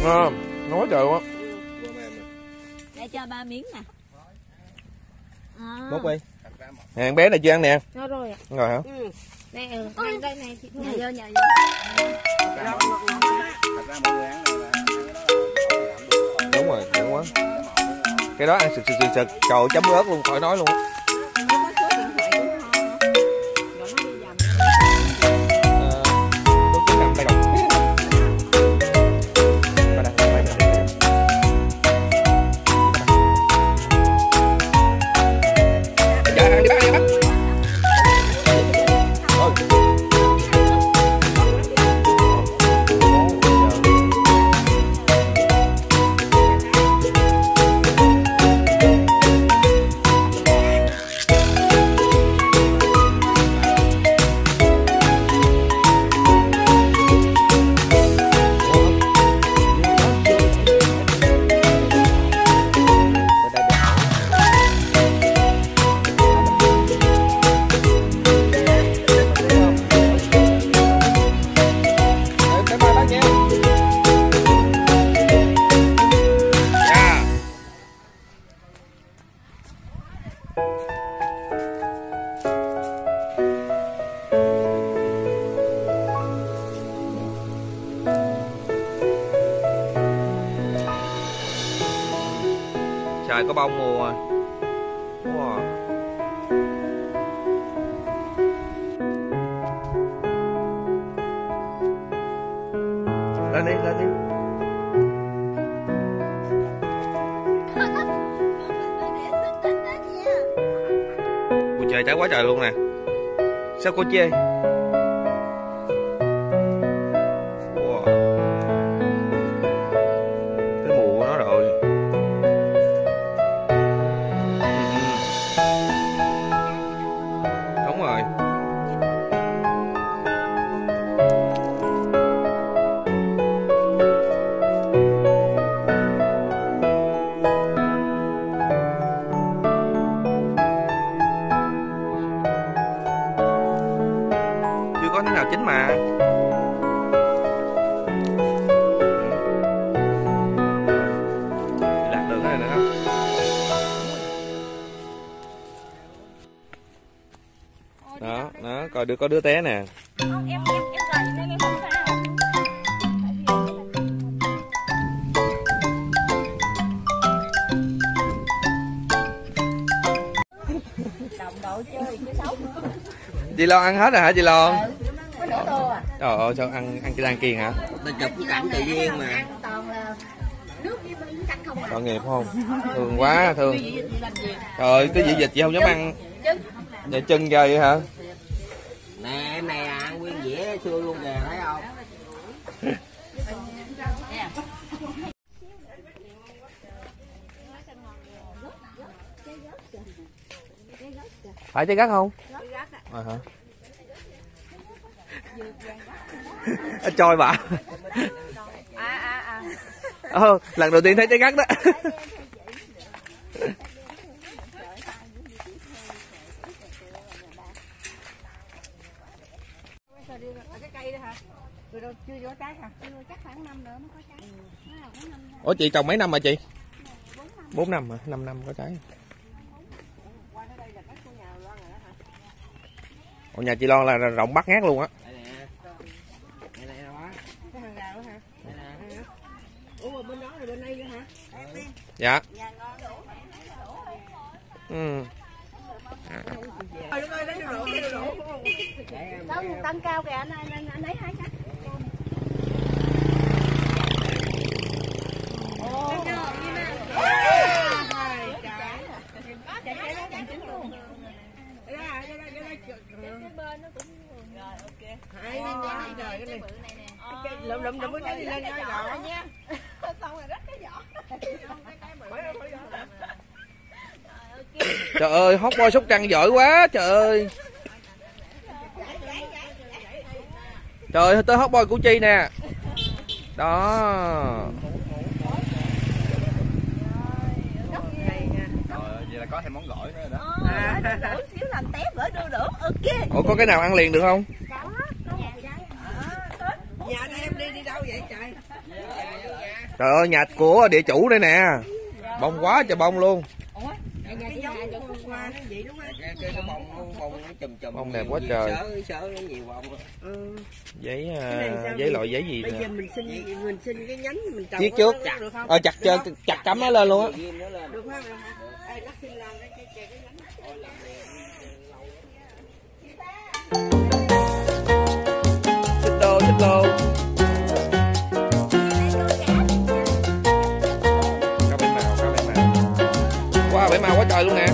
Ngon, nói trời quá. Để cho ba miếng nè. À. Múc đi. Nè, bé này chưa ăn nè. Nó rồi ạ. Rồi hả? Ừ. Đây, ừ. Đây, đây này thì nhờ vô, nhờ vô. Đúng rồi, đúng quá. Cái đó ăn sực sực sực sực, trời chấm ớt luôn, khỏi nói luôn. Trời có bông mùa. Wow. Lên đi, lên đi. Ui trời trái quá trời luôn nè. Sao cô chê? Wow. Cái mùa của nó rồi. Có thế nào chín mà. Lạc đường này nữa không? Đó, đó, coi đứa có đứa té nè. Không, em em em gọi nên em không sao. Đồng đội chơi chứ xấu. Chị Loan ăn hết rồi hả chị Loan? Ừ, có nửa tô à. Trời ơi sao ăn ăn cái đang kiêng hả? Mình chụp cái cảnh tự nhiên mà. Toàn là nước với canh không à. Tội nghiệp không? Thương quá thương. Trời ơi cái vị vịt chị không dám ăn. Vậy chân ra vậy hả? Nè em này à, ăn nguyên dĩa xương luôn kìa, thấy không? Phải trái gắt không? À, hả? Trôi bà. À à à. Ờ, lần đầu tiên thấy trái gắt đó. Cái cây đó hả? Rồi đâu chưa có trái hả? Chưa, chắc khoảng năm nữa mới có trái. Ủa chị trồng mấy năm rồi chị? bốn năm hả? năm năm có trái. Ủa nhà chị Loan là rộng bắt ngát luôn á. Ủa bên đó là bên đây nữa hả? Dạ. Ừ. Tăng, tăng cao kìa anh, anh, anh, anh lấy hai trái. Lụm lụm lụm cái đi lên nhai đỏ nha. Xong rồi rắc cái vỏ. Trời ơi, hot boy Sóc Trăng giỏi quá, trời ơi. Trời ơi, tới hot boy Củ Chi nè. Đó. Vậy là có thêm món gỏi nữa đó. À, đổ xíu làm tép gửi đưa đổ. Ok. Ủa có cái nào ăn liền được không? Dạ em đi đi đâu vậy trời? Trời ơi, nhà của địa chủ đây nè. Bông quá trời bông luôn. Cái giống hoa nó vậy đúng không? Cái cái bông bông nó chùm chùm. Bông đẹp quá trời. Sớ sớ nó nhiều bông. Ừ. Giấy uh, giấy loại giấy gì bây nè. giờ mình xin mình xin cái nhánh mình trồng Chiết trước. được không? Ờ chặt chặt, chặt cắm nó lên luôn á. Ghim nó lên. Được không? Được không? Ê, nó xin làm cái cái cái nhánh. Xích lô, xích lô. Cá bảy màu, cá bảy màu. Wow, bảy màu quá trời luôn nè.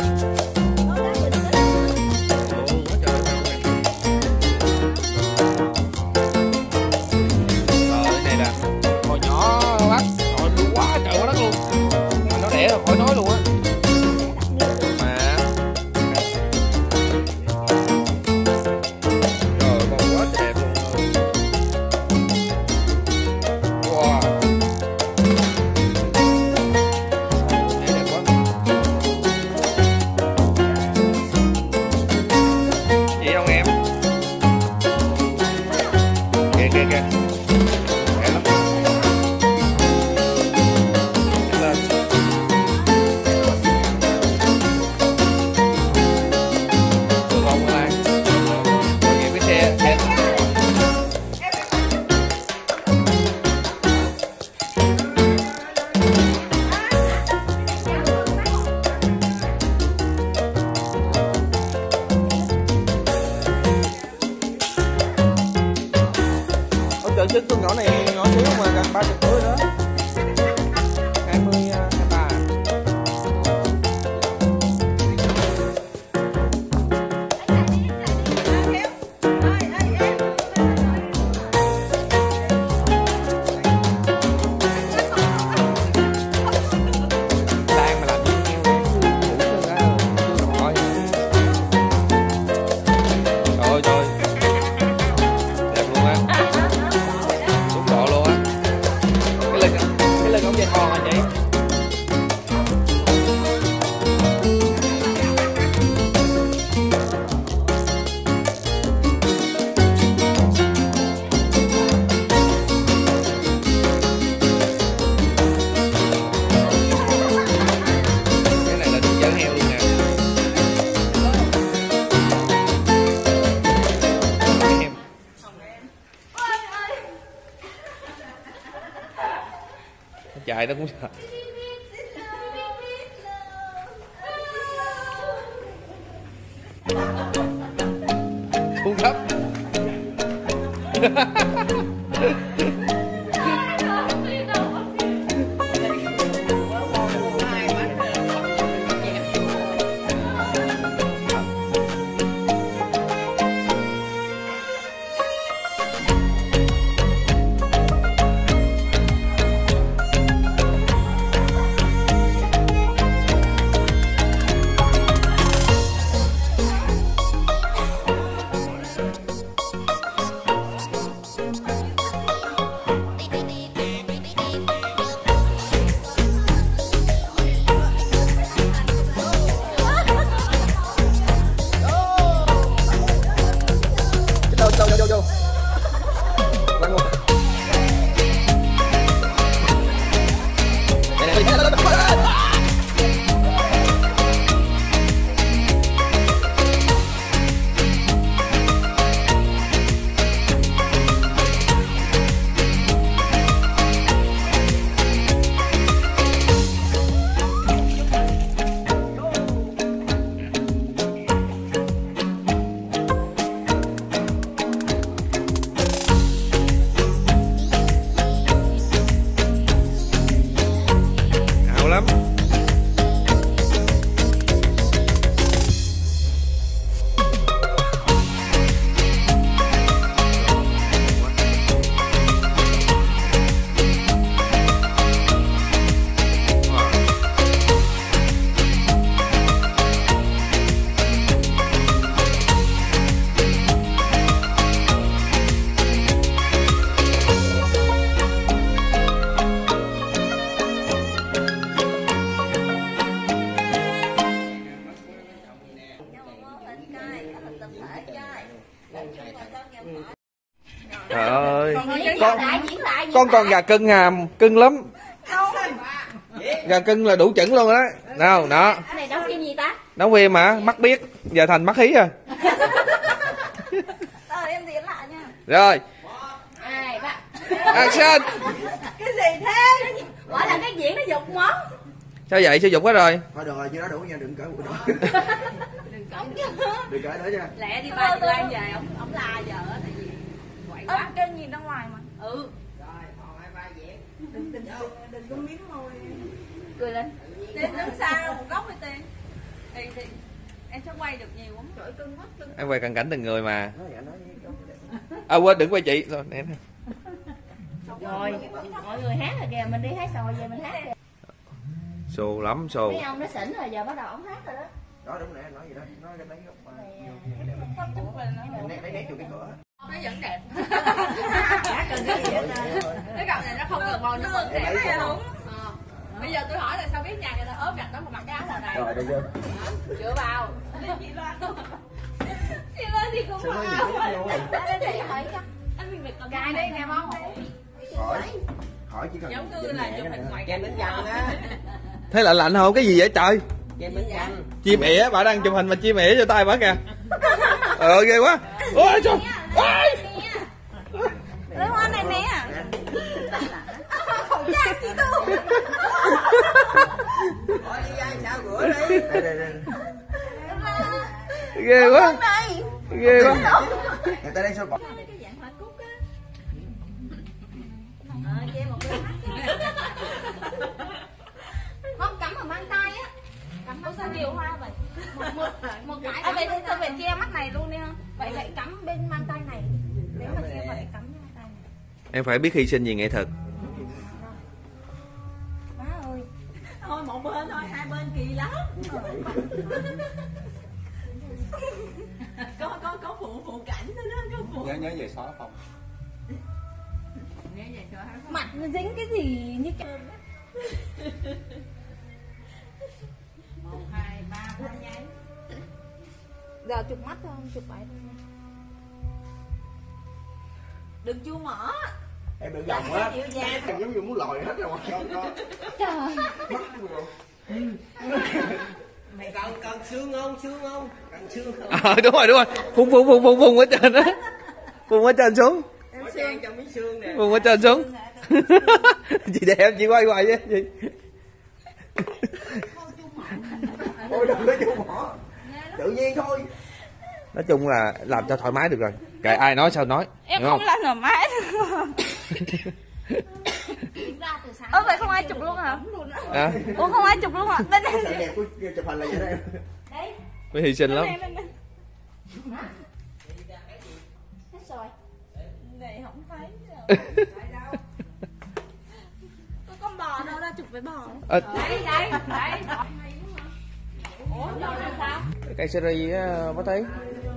Khỏi nói luôn á mà trời con quá đẹp luôn. Wow thấy đẹp quá. Vậy không em? Kìa kìa kìa đẹp lắm. Lên trời xích con nhỏ này nhỏ xíu mà gần ba mươi tuổi đó. Hai mươi hai ba. Lan mà làm gì nhiều nè. Trời ơi trời. Đẹp luôn á. Đúng độ luôn á. Cái lưng cái lưng ống dây con hả chị? Cái này là đường dở heo luôn nè. Heo. Chạy nó cũng sợ. Xuống thấp. Vô vô vô vô. Lăn luôn. Đây này, lên lên lên. Trời ơi. Diễn Con lại, diễn lại, diễn con con lại. gà cưng à, cưng lắm. Gà cưng là đủ chuẩn luôn á. Nào, đó. Cái này đóng phim gì ta? Đóng phim hả? Mắt biết, giờ thành mắt hí à. Rồi em diễn lại nha. Rồi. Hai, ba. Action. Cái gì thế? Gọi là cái diễn nó dục món. Sao vậy? Sử dụng quá rồi. Thôi được rồi, chưa đó đủ nha, đừng cởi bụi đó. Đừng cõng chứ. Đừng cởi nữa nha. Lẹ đi ba đi ăn về, ổng ổng la giờ á, tại vì quậy quá. Kênh nhìn ra ngoài mà. Ừ. Đừng đừng đừng có miếng môi. Cười lên. Tiên đứng xa một góc với Tiên. Thì thì em sẽ quay được nhiều lắm. Trời cưng quá cưng. Em quay cận cảnh từng người mà. À quên đừng quay chị. Rồi ném. Rồi, mọi người hát rồi kìa, mình đi hát sồi về mình hát kìa. Xô lắm xô. Mấy ông nó xỉn rồi giờ bắt đầu ông hát rồi đó. Đó đúng nè, nói gì đó, nói cái lấy gốc mà. Lấy nét vô cái cửa. Nó vẫn đẹp. Cái cặp này nó không cần màu, nó vẫn đẹp đúng. Bây giờ tôi hỏi là sao biết nhà người ta ốp gạch đó một mặt cái áo là này. Rồi đây chưa? Chữa vào. Chị Loan. Chị Loan thì cũng vào. Anh để hỏi chắc. Anh mình việc cầm cài đây nè không? Hỏi. Hỏi chỉ cần Giống như là chụp hình ngoại Kem bánh chanh á. Thế là lạnh không? Cái gì vậy trời? Kem bánh chanh. Chim ỉa, bà đang chụp hình mà chim ỉa cho tay bà kìa. Ờ ghê quá. Ôi trời. Ôi. lấy hoa này nè. Khẩu trang chị tôi. Hỏi đi ăn sao rửa đi. Đây đây đây. Ghê quá. Ghê quá. Người ta đây sao bỏ. Cái dạng hoa cúc á. Ờ, che một cái mắt. Không cắm ở mang tay á. Cắm có sao nhiều hoa vậy? Một một một cái. À vậy thì tôi phải che mắt này luôn đi ha. Vậy phải cắm bên mang tay này. Nếu mà che vậy cắm mang tay này. Em phải biết hy sinh vì nghệ thuật. Má ơi. Thôi một bên thôi, hai bên kỳ lắm. có có có phụ phụ cảnh nữa đó, có phụ. Nhớ nhớ về xóa phòng. Mặt nó dính cái gì như cái một hai ba ba nháy. Giờ chụp mắt thôi, chụp vậy thôi. Đừng chua mỏ. Em đừng vòng á. Em giống như muốn lòi hết rồi. Trời. Mày còn còn xương không? Xương không? Cần xương không? Ờ đúng rồi đúng rồi. Phun phun phun phun phun ở trên đó. Phun ở trên xuống. Có trang cho miếng xương nè. Phun ở trên xuống. Chị để em chị quay hoài với chị. Ôi đừng có chu mỏ. Tự nhiên thôi. Nói chung là làm cho thoải mái được rồi. Kệ ai nói sao nói. Em không? không làm thoải mái. Ơ vậy không ai chụp luôn hả? À, Ủa không ai chụp luôn hả? Bên Cái đẹp của chụp hình là vậy đây. phải hy sinh lắm. Này không thấy. Có con bò đâu ra chụp với bò. À, Đấy đấy đấy. Ủa đâu là sao? cây seri á bác thấy.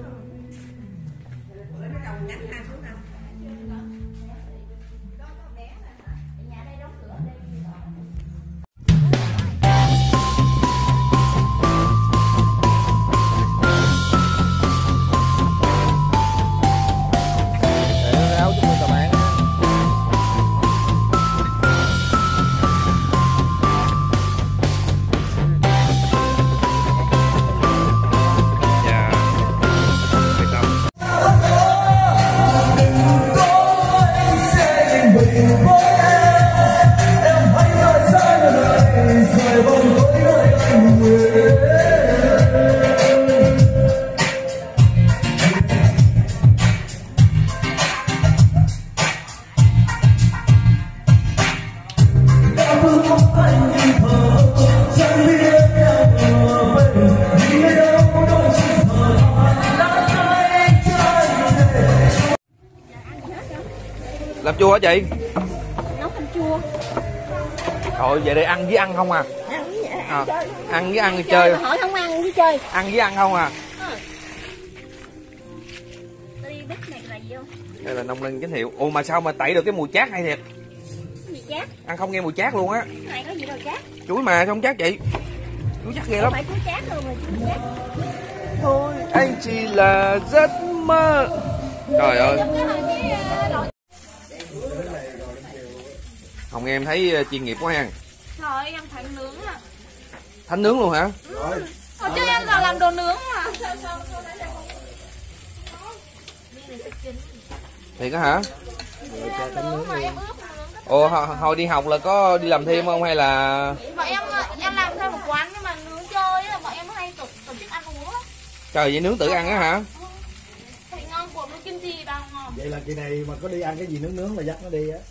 Làm chua hả chị? Nấu canh chua. Thôi về đây ăn với ăn không à? Ăn với vậy, À, ăn chơi. ăn với ăn thì chơi. Hỏi không ăn với chơi. Ăn với ăn không à? Tôi biết này là gì không? Đây là nông lân chính hiệu. Ồ mà sao mà tẩy được cái mùi chát hay thiệt? Cái gì chát? Ăn không nghe mùi chát luôn á. Cái này có gì đâu chát. Chuối mà sao không chát chị? Chuối chát ghê Không lắm. phải chuối chát đâu mà chuối chát. Thôi anh chỉ là giấc mơ. Trời ơi. Giống cái hồi cái nồi Hồng em thấy chuyên nghiệp quá ha. Trời ơi, em thánh nướng à. Thánh nướng luôn hả? Rồi. Hồi trước em là làm đồ nướng mà. Thiệt á hả? Ồ, hồi đi học là có đi làm thêm không hay là? Bọn em em làm thêm một quán nhưng mà nướng chơi á, bọn em hay tổ, tổ chức ăn uống á. Trời, vậy nướng tự ăn á hả? Thịt ngon của với kim chi bao ngon. Vậy là kỳ này mà có đi ăn cái gì nướng nướng là dắt nó đi á.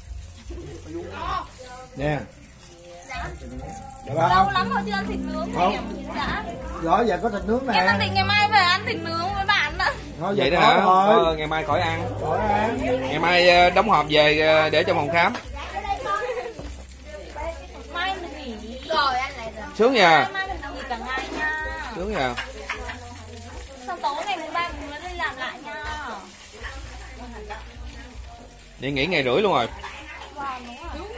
Nè. Dạ. Lâu lắm rồi chưa ăn thịt nướng thì em đã. Rồi giờ có thịt nướng nè. Em đang định ngày mai về ăn thịt nướng với bạn đó. Thôi, vậy đó hả? Thôi, ngày mai khỏi ăn. Khỏi ăn. Ngày mai đóng hộp về để trong phòng khám. Mai mình nghỉ. Rồi anh lại rồi. Sướng nha. Mai mình nghỉ cả ngày nha. Sướng nha. Sau tối ngày mùng ba mình mới đi làm lại nha. Đi nghỉ ngày rưỡi luôn rồi. Wow, đúng rồi.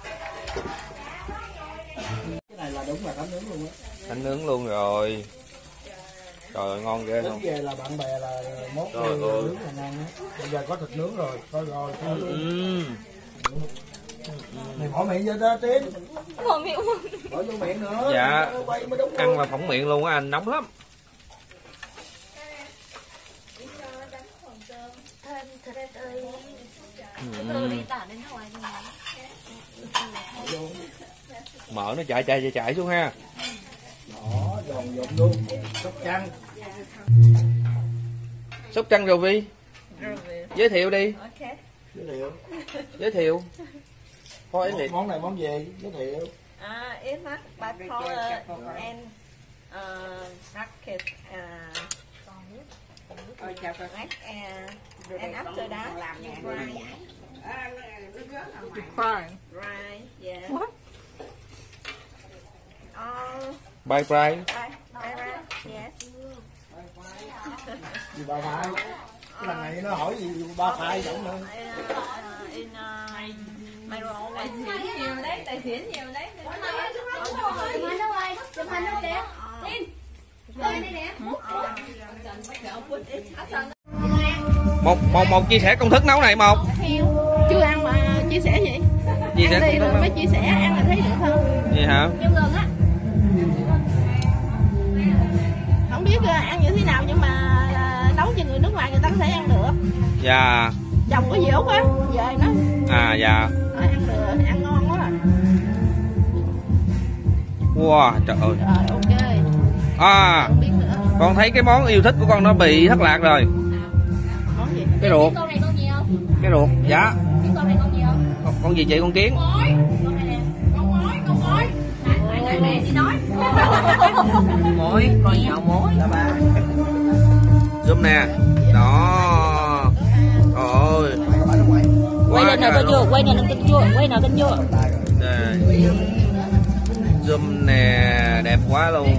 Cái này là đúng là thánh nướng luôn á. Thánh nướng luôn rồi. Trời ơi, ngon ghê không? Đến về là bạn bè là mốt nướng là ngon á. Bây giờ có thịt nướng rồi, thôi rồi. Ừ. Mày bỏ miệng vô đó Tiến. Bỏ miệng. Bỏ vô miệng nữa. Dạ. Ăn là phỏng miệng luôn á anh, nóng lắm. Ừ. Mỡ nó chạy chạy chạy chạy xuống ha. Đó, giòn giòn luôn. Sóc Trăng. Sóc Trăng rồi Vi. Giới thiệu đi. Okay. Giới thiệu. Giới thiệu. Thôi Món, món này món gì? Giới thiệu. Uh, it's not bipolar and uh, market uh, and, and after that right. Fine. Right, yeah. What? Uh, Bye bye. right, right, right, yes. Gì ba phai? Cái lần này nó hỏi gì ba phai giọng nữa. In uh, my role. Tài xỉn nhiều đấy, tài xỉn nhiều đấy. Chụp hình đâu đẹp. Một một một chia sẻ công thức nấu này một. Chưa ăn mà chia sẻ gì? Chia sẻ ăn đi rồi mới chia sẻ, ăn là thấy được hơn. Vậy hả? Không biết ăn như thế nào nhưng mà nấu cho người nước ngoài người ta có thể ăn được. Dạ. Chồng có gì Úc á, về nó. À dạ. Nói ăn được, ăn ngon quá à. Wow, trời ơi. Rồi ok. À, con thấy cái món yêu thích của con nó bị thất lạc rồi. Món gì? Cái ruột. Con này con gì không? Cái ruột, dạ. Con này con gì không? Con, con gì chị, con kiến? Mối. Con này nè. Con mối, con mối. Này này này chị nói. Mối, con nhậu mối. Zoom nè. Đó. Trời ơi. Quay lên nào kênh chưa? Quay nào kênh chưa? Quay nào kênh chưa? Đây. Zoom nè, đẹp quá luôn.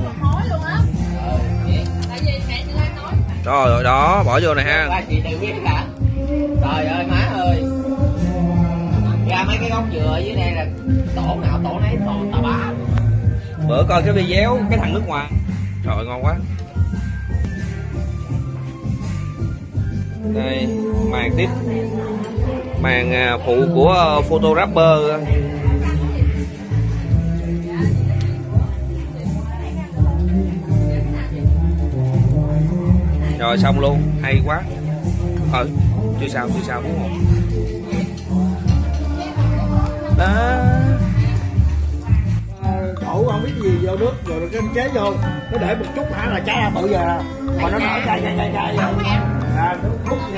Trời ơi, đó, bỏ vô này ha. Chị đều biết hả? Trời ơi má ơi. Ra mấy cái gốc dừa dưới đây là tổ nào tổ nấy tổ tà bá. Bữa coi cái video cái thằng nước ngoài. Trời ơi, ngon quá. Đây, màn tiếp. Màn phụ của photographer. Rồi xong luôn, hay quá. Ờ, chưa sao, chưa sao đúng không? Đó. Đổ không biết gì vô nước rồi cái chế vô, nó để một chút hả là cháy ra bự giờ. Còn nó nở chai chai chai chai. À, nó khúc vậy.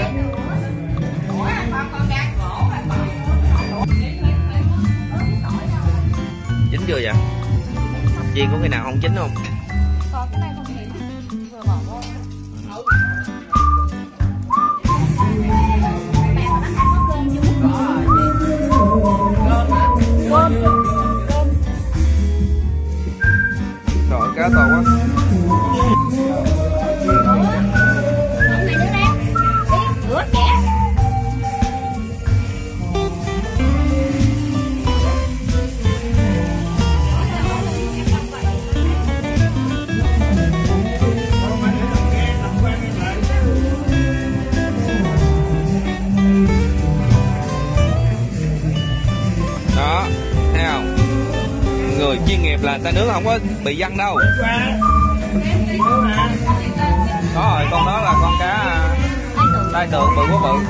Chín chưa vậy? Chiên có khi nào không chín không? Còn cái này không chín. Vừa bỏ vô. Rồi cá to quá. chuyên nghiệp là ta nướng không có bị văng đâu. Đó rồi, con đó là con cá tai tượng bự quá bự.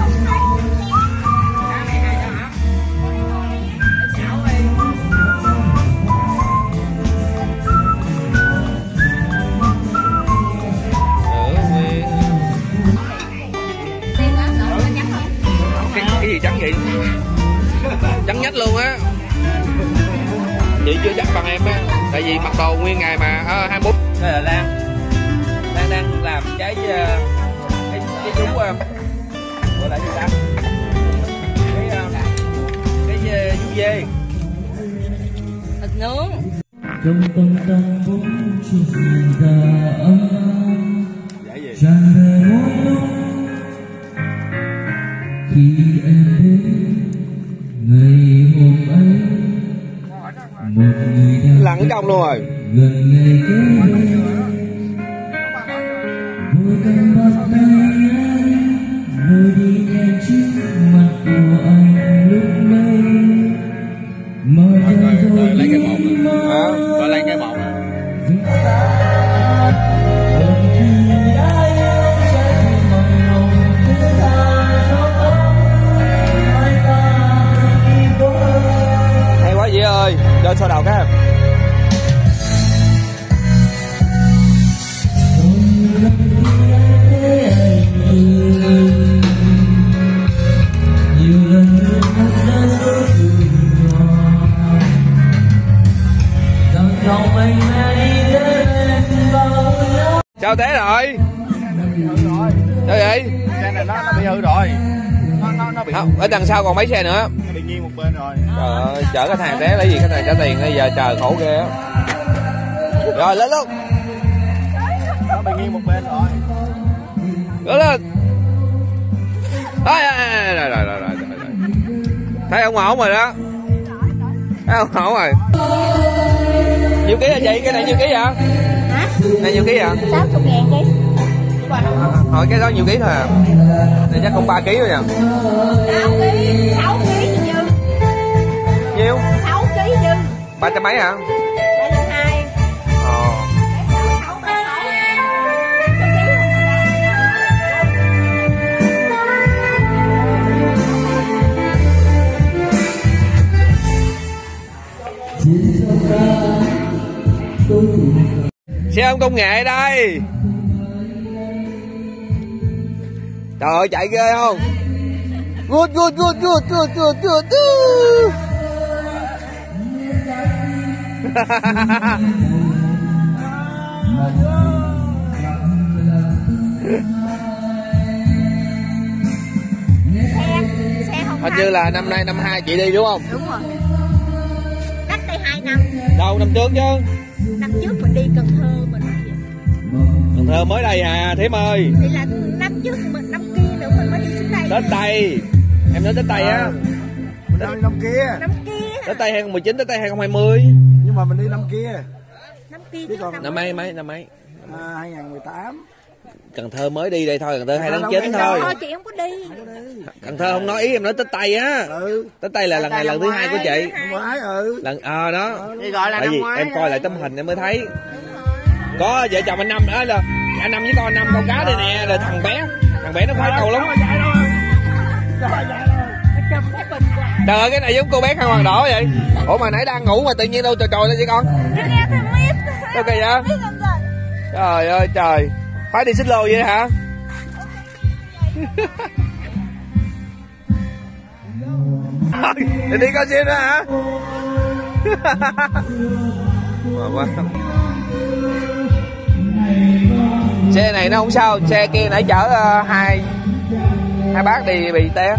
Cái, cái gì trắng vậy? Trắng nhách luôn á. Chị chưa chắc bằng em á, tại vì mặc đồ nguyên ngày mà à, hai mươi bốn. Đây là Lan. Lan đang làm trái cái cái chú gọi là gì ta? Cái cái chú dê. Thịt nướng. Trong tâm tâm bóng chuyện già ấm tràn về mỗi lúc khi em đến ngày hôm ấy, một người đang lặn trong luôn rồi. gần ngày kế bên đôi cầm bắt tay anh lôi đi ngay trước mặt của anh lúc này mà rồi rồi lấy cái bột à, rồi lấy cái bột hay quá vậy ơi, cho sôi đầu cái. Sao té rồi? Sao vậy? Xe này nó, nó bị hư rồi. Nó, nó, nó bị không, ở đằng sau còn mấy xe nữa. Nó bị nghiêng một bên rồi. Trời ơi, chở cái thằng té lấy gì cái thằng trả tiền bây giờ trời khổ ghê á. Rồi lên luôn. Nó bị nghiêng một bên rồi. Lên lên. Rồi rồi rồi rồi rồi. Thấy ông ổn rồi đó. Thấy ông ổn rồi. Nhiêu ký hả chị? Cái này nhiêu ký vậy? Hả? Này nhiêu ký vậy? sáu mươi ngàn ký. Hỏi cái đó nhiêu ký thôi à? Này chắc cũng ba ký thôi nha. sáu ký, sáu ký gì dư? Nhiêu? sáu ký dư. Ba trăm mấy hả? ba trăm hai. Ờ. Xe ôm công nghệ đây. Trời ơi chạy ghê không? Good good good good good good good good. Xe, xe không hình như là năm nay năm hai chị đi đúng không? Đúng rồi. Cách đây hai năm. Đâu năm trước chứ? Năm trước mình đi Cần Thơ mình. Cần Thơ mới đây à Thím ơi. Thì là năm trước mình năm kia nữa mình mới đi xuống đây. Tết Tây. Em nói Tết Tây á. Mình đi năm kia. Năm kia. Tết Tây hai không một chín, Tết Tây hai không hai mươi. Nhưng mà mình đi năm kia. Năm kia chứ còn năm mấy mấy năm mấy? À, hai không một tám. Cần Thơ mới đi đây thôi, Cần Thơ hai tháng chín thôi. Thôi chị không có đi. Cần Thơ không nói ý em nói Tết Tây á. Ừ. Tết Tây là lần này lần thứ hai của chị. Năm ngoái ừ. Lần ờ à, đó. Thì gọi là tại vì em coi lại tấm hình em mới thấy. Có vợ chồng anh Năm đó là anh Năm với con Năm con cá đây nè, rồi thằng bé, thằng bé nó khoái cầu lắm. Trời ơi cái này giống cô bé khăn hoàng đỏ vậy. Ủa mà nãy đang ngủ mà tự nhiên đâu trò trò lên vậy con? Sao kỳ vậy? Trời ơi trời. Phải đi xích lô vậy hả? Đi đi coi xíu nữa hả? Quá. Xe này nó không sao, xe kia nãy chở uh, hai hai bác đi bị té.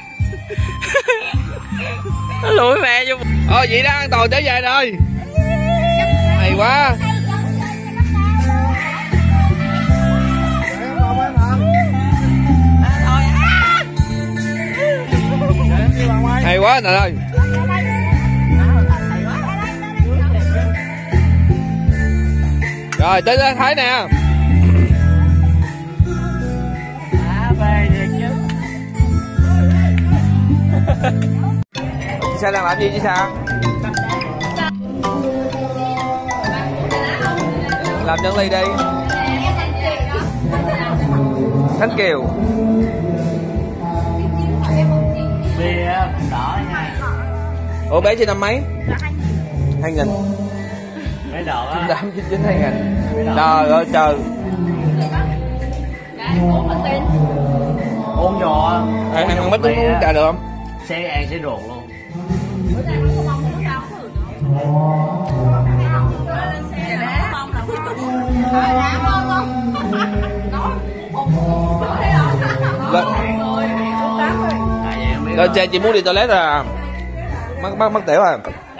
Nó lùi mẹ vô. Ờ vậy đó an toàn trở về rồi. hay quá. Hay quá anh ơi. Rồi tới Thái nè. Chị Sa đang làm gì chị Sa? Làm nhân ly đi. Khánh Kiều. Bia đỏ nha. Ủa bé trên năm mấy? Hai nghìn. Mấy đỏ á. Tám chín chín hai nghìn. Trời ơi trời. Uống giò. Ăn ăn mất uống trà được không? Sẽ ăn sẽ ruột luôn. Rồi cha chị muốn đi toilet rồi à? Mắc mắc mắc tiểu à?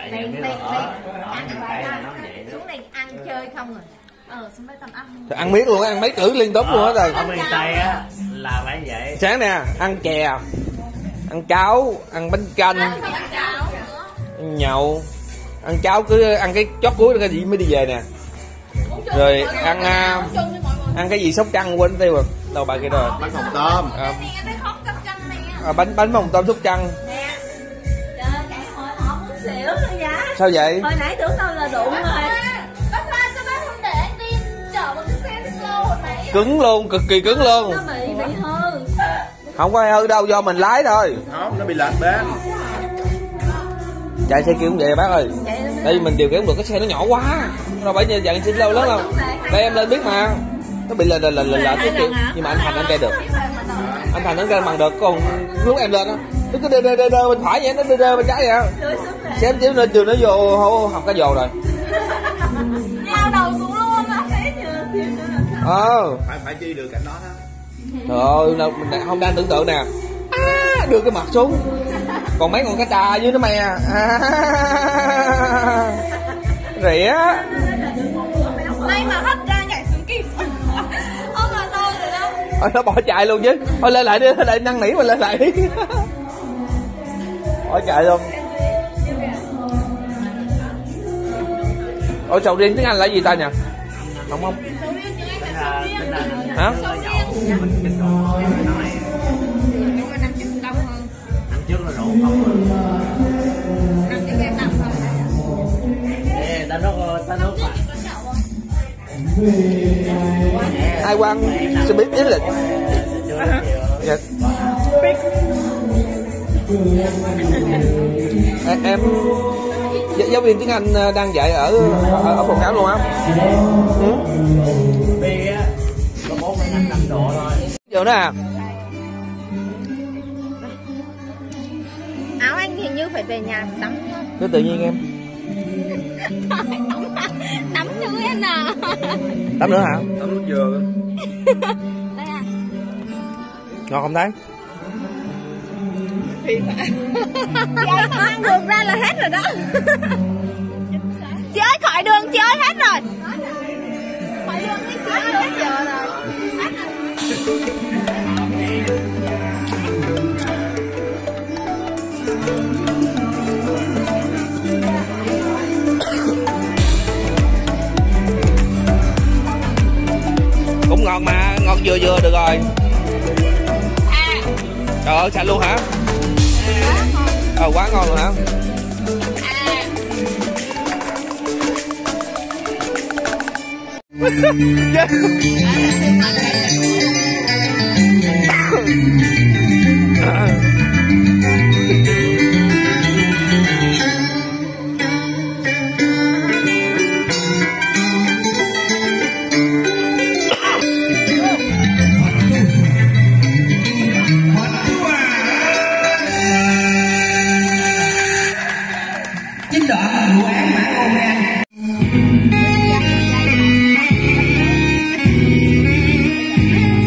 Xuống đây ăn chơi không rồi. Ờ, xong mấy tầm ăn. Ăn miết luôn, ăn mấy cử liên tục luôn hết rồi. Ở miền Tây á là phải vậy. Sáng nè, ăn chè, ăn cháo, ăn bánh canh, ăn nhậu, ăn cháo cứ ăn cái chót cuối cái gì mới đi về nè. Rồi ăn uh, ăn cái gì Sóc Trăng quên tiêu rồi. Đâu bà kia rồi. Bánh phồng tôm. À, à, bánh bánh phồng tôm Sóc Trăng. Sao vậy? Hồi nãy tưởng đâu là đụng rồi. Cứng luôn, cực kỳ cứng luôn. Nó bị bị hư. Không có ai hư đâu, do mình lái thôi. Không, nó bị lệch bên. Chạy xe kia cũng vậy bác ơi. Đây mình điều khiển không được, cái xe nó nhỏ quá. Đâu phải như dạng xe lâu lớn đâu. Đây em lên biết mà. Nó bị lệch lệch lệch lệch cái kiểu. Nhưng mà anh Thành anh cây được. Anh Thành anh cây bằng được, còn lúc em lên á, nó cứ đơ đơ đơ đơ bên phải vậy, nó đơ đơ bên trái vậy. Xem chứ nó trường nó vô học cái dồ rồi. Nhào đầu xuống luôn á, thấy chưa? Ờ. Phải phải chi được cảnh đó đó. Trời ơi, mình không đang tưởng tượng nè. À, đưa cái mặt xuống. Còn mấy con cá trà dưới nó me. À, rỉa. May mà hất ra nhảy xuống kịp. Ông là tôi rồi đâu. Ôi, nó bỏ chạy luôn chứ. Thôi lên lại đi, lên lại năn nỉ mà lên lại đi. Bỏ chạy luôn. Ôi sầu riêng tiếng Anh là gì ta nhỉ? Không không? Hả? Năm trước là rượu không. Ta nước ta nước mà. Ai quan sẽ biết ý lịch. Dạ. Em, em giáo viên tiếng Anh đang dạy ở ở, ở phòng khám luôn á. Ừ. Bia có bốn mươi năm độ thôi. Giờ nữa à. Áo anh hình như phải về nhà tắm. Cứ tự nhiên em. Tắm nữa em à. Tắm nữa hả? Tắm nước dừa. Đây à. Ngon không thấy? Chị ơi mang đường ra là hết rồi đó. Chị ơi khỏi đường chị ơi hết rồi. Khỏi đường đi chị ơi hết giờ rồi. Cũng ngọt mà, ngọt vừa vừa được rồi. Trời ơi sạch luôn hả? Ờ quá ngon rồi hả? Chính đoạn vụ án Mã Công An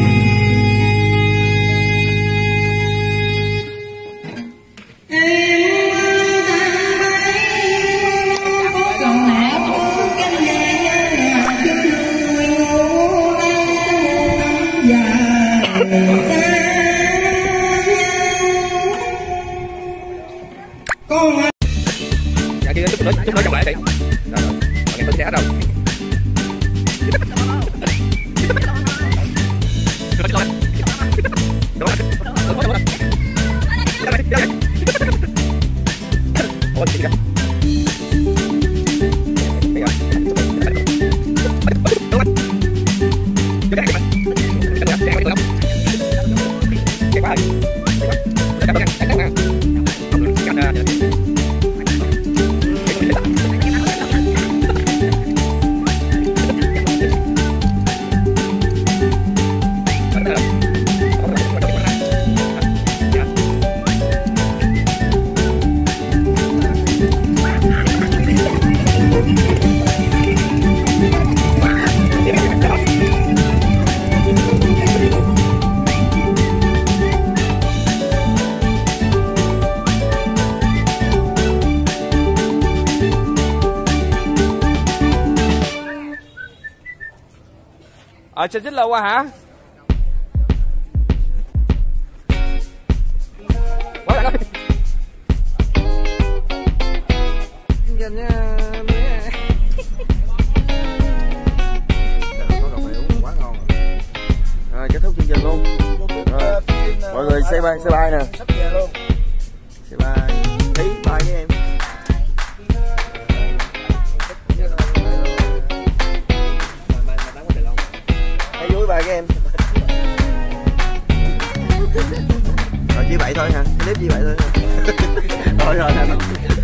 Con à. Dạ kia chút nữa chút nữa chồng lại đi. Rồi rồi. Còn em tôi sẽ hết đâu. Ờ, xin chích lâu qua hả? Quá bạn ơi. Chương trình nha. Có cà phê uống quá ngon. Rồi kết thúc chương trình luôn. Rồi, mọi người say bye say bye nè. Sắp về luôn. Say bye. Tí bye với em. Vui bài các em. Rồi chỉ vậy thôi hả? Clip chỉ vậy thôi hả? Rồi rồi nè.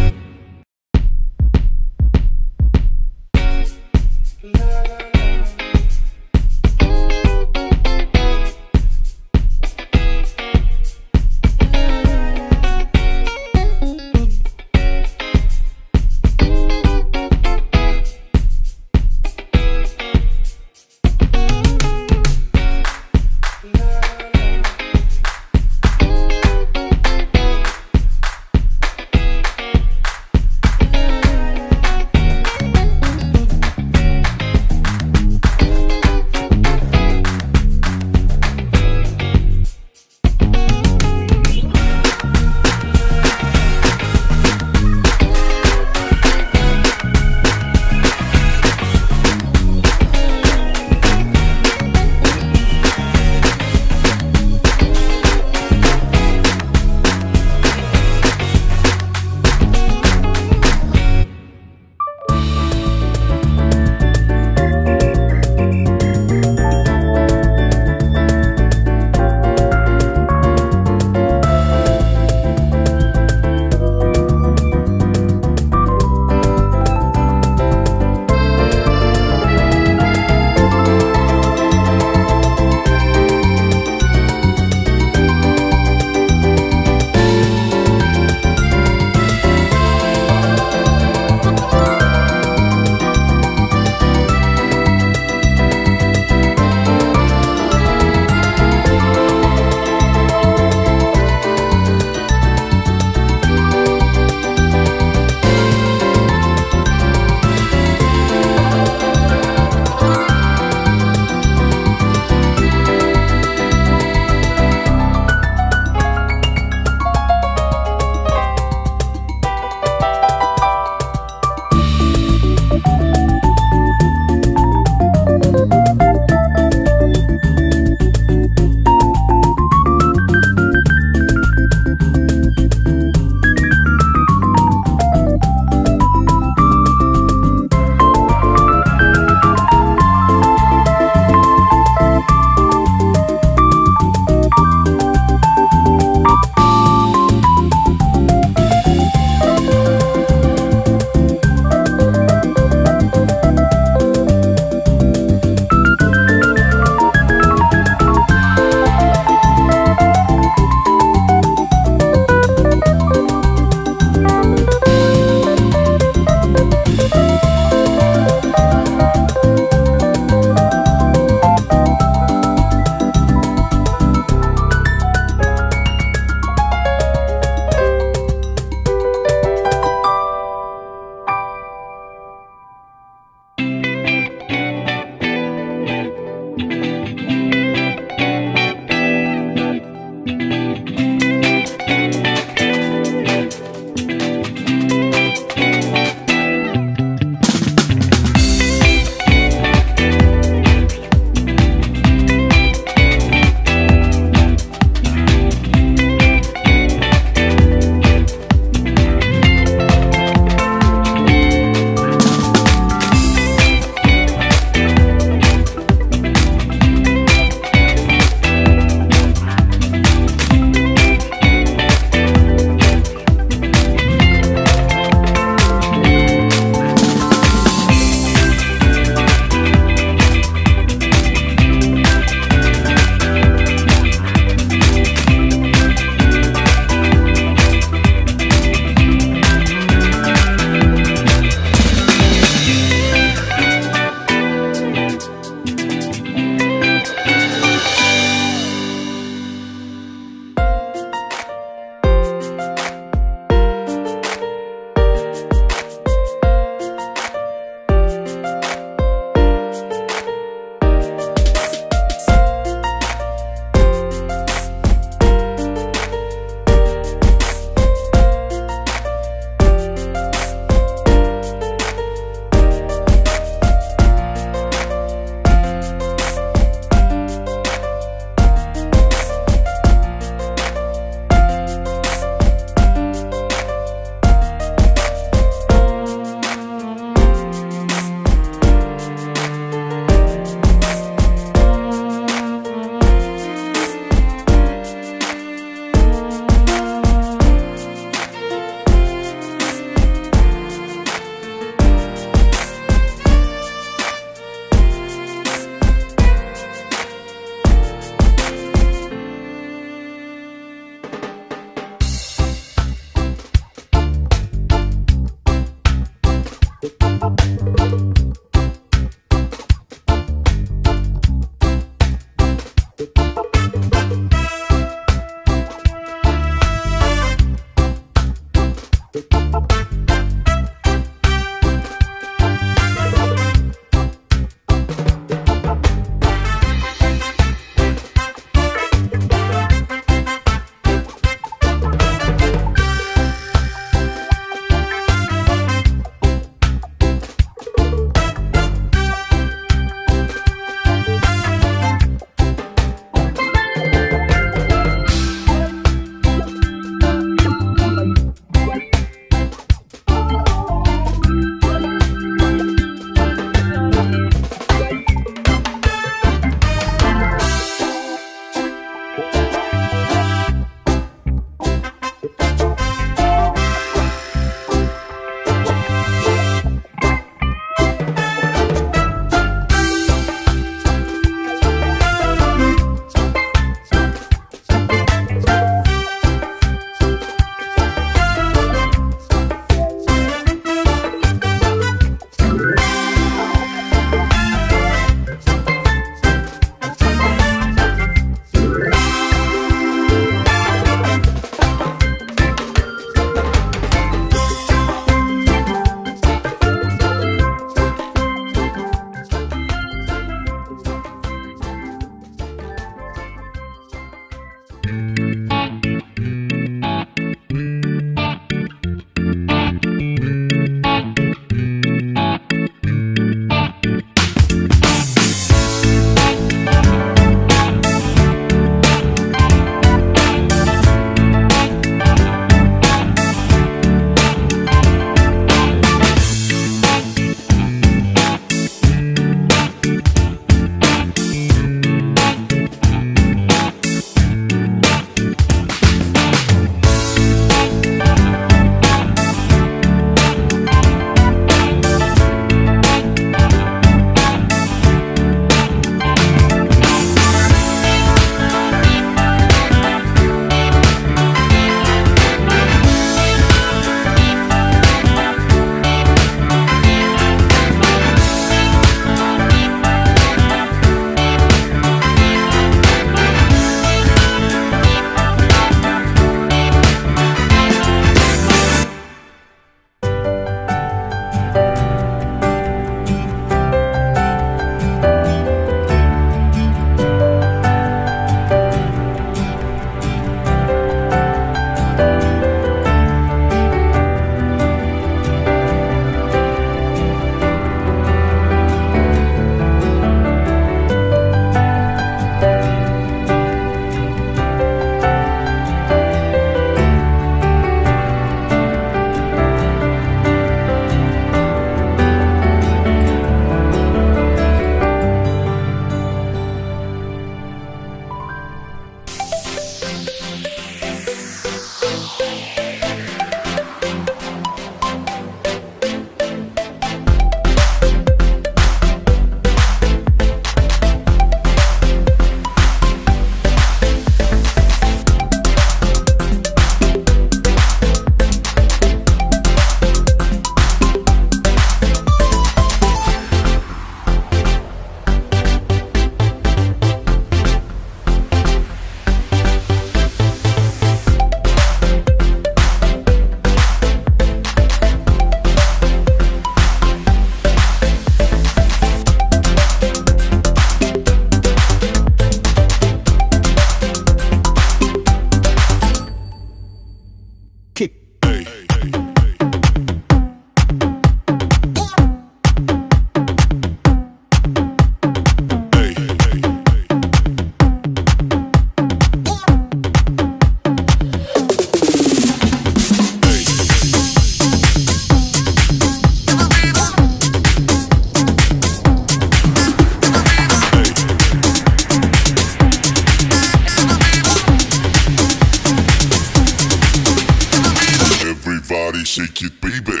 shake it, baby.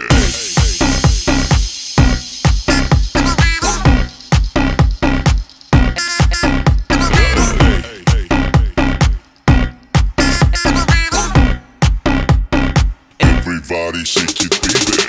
Everybody shake it, baby.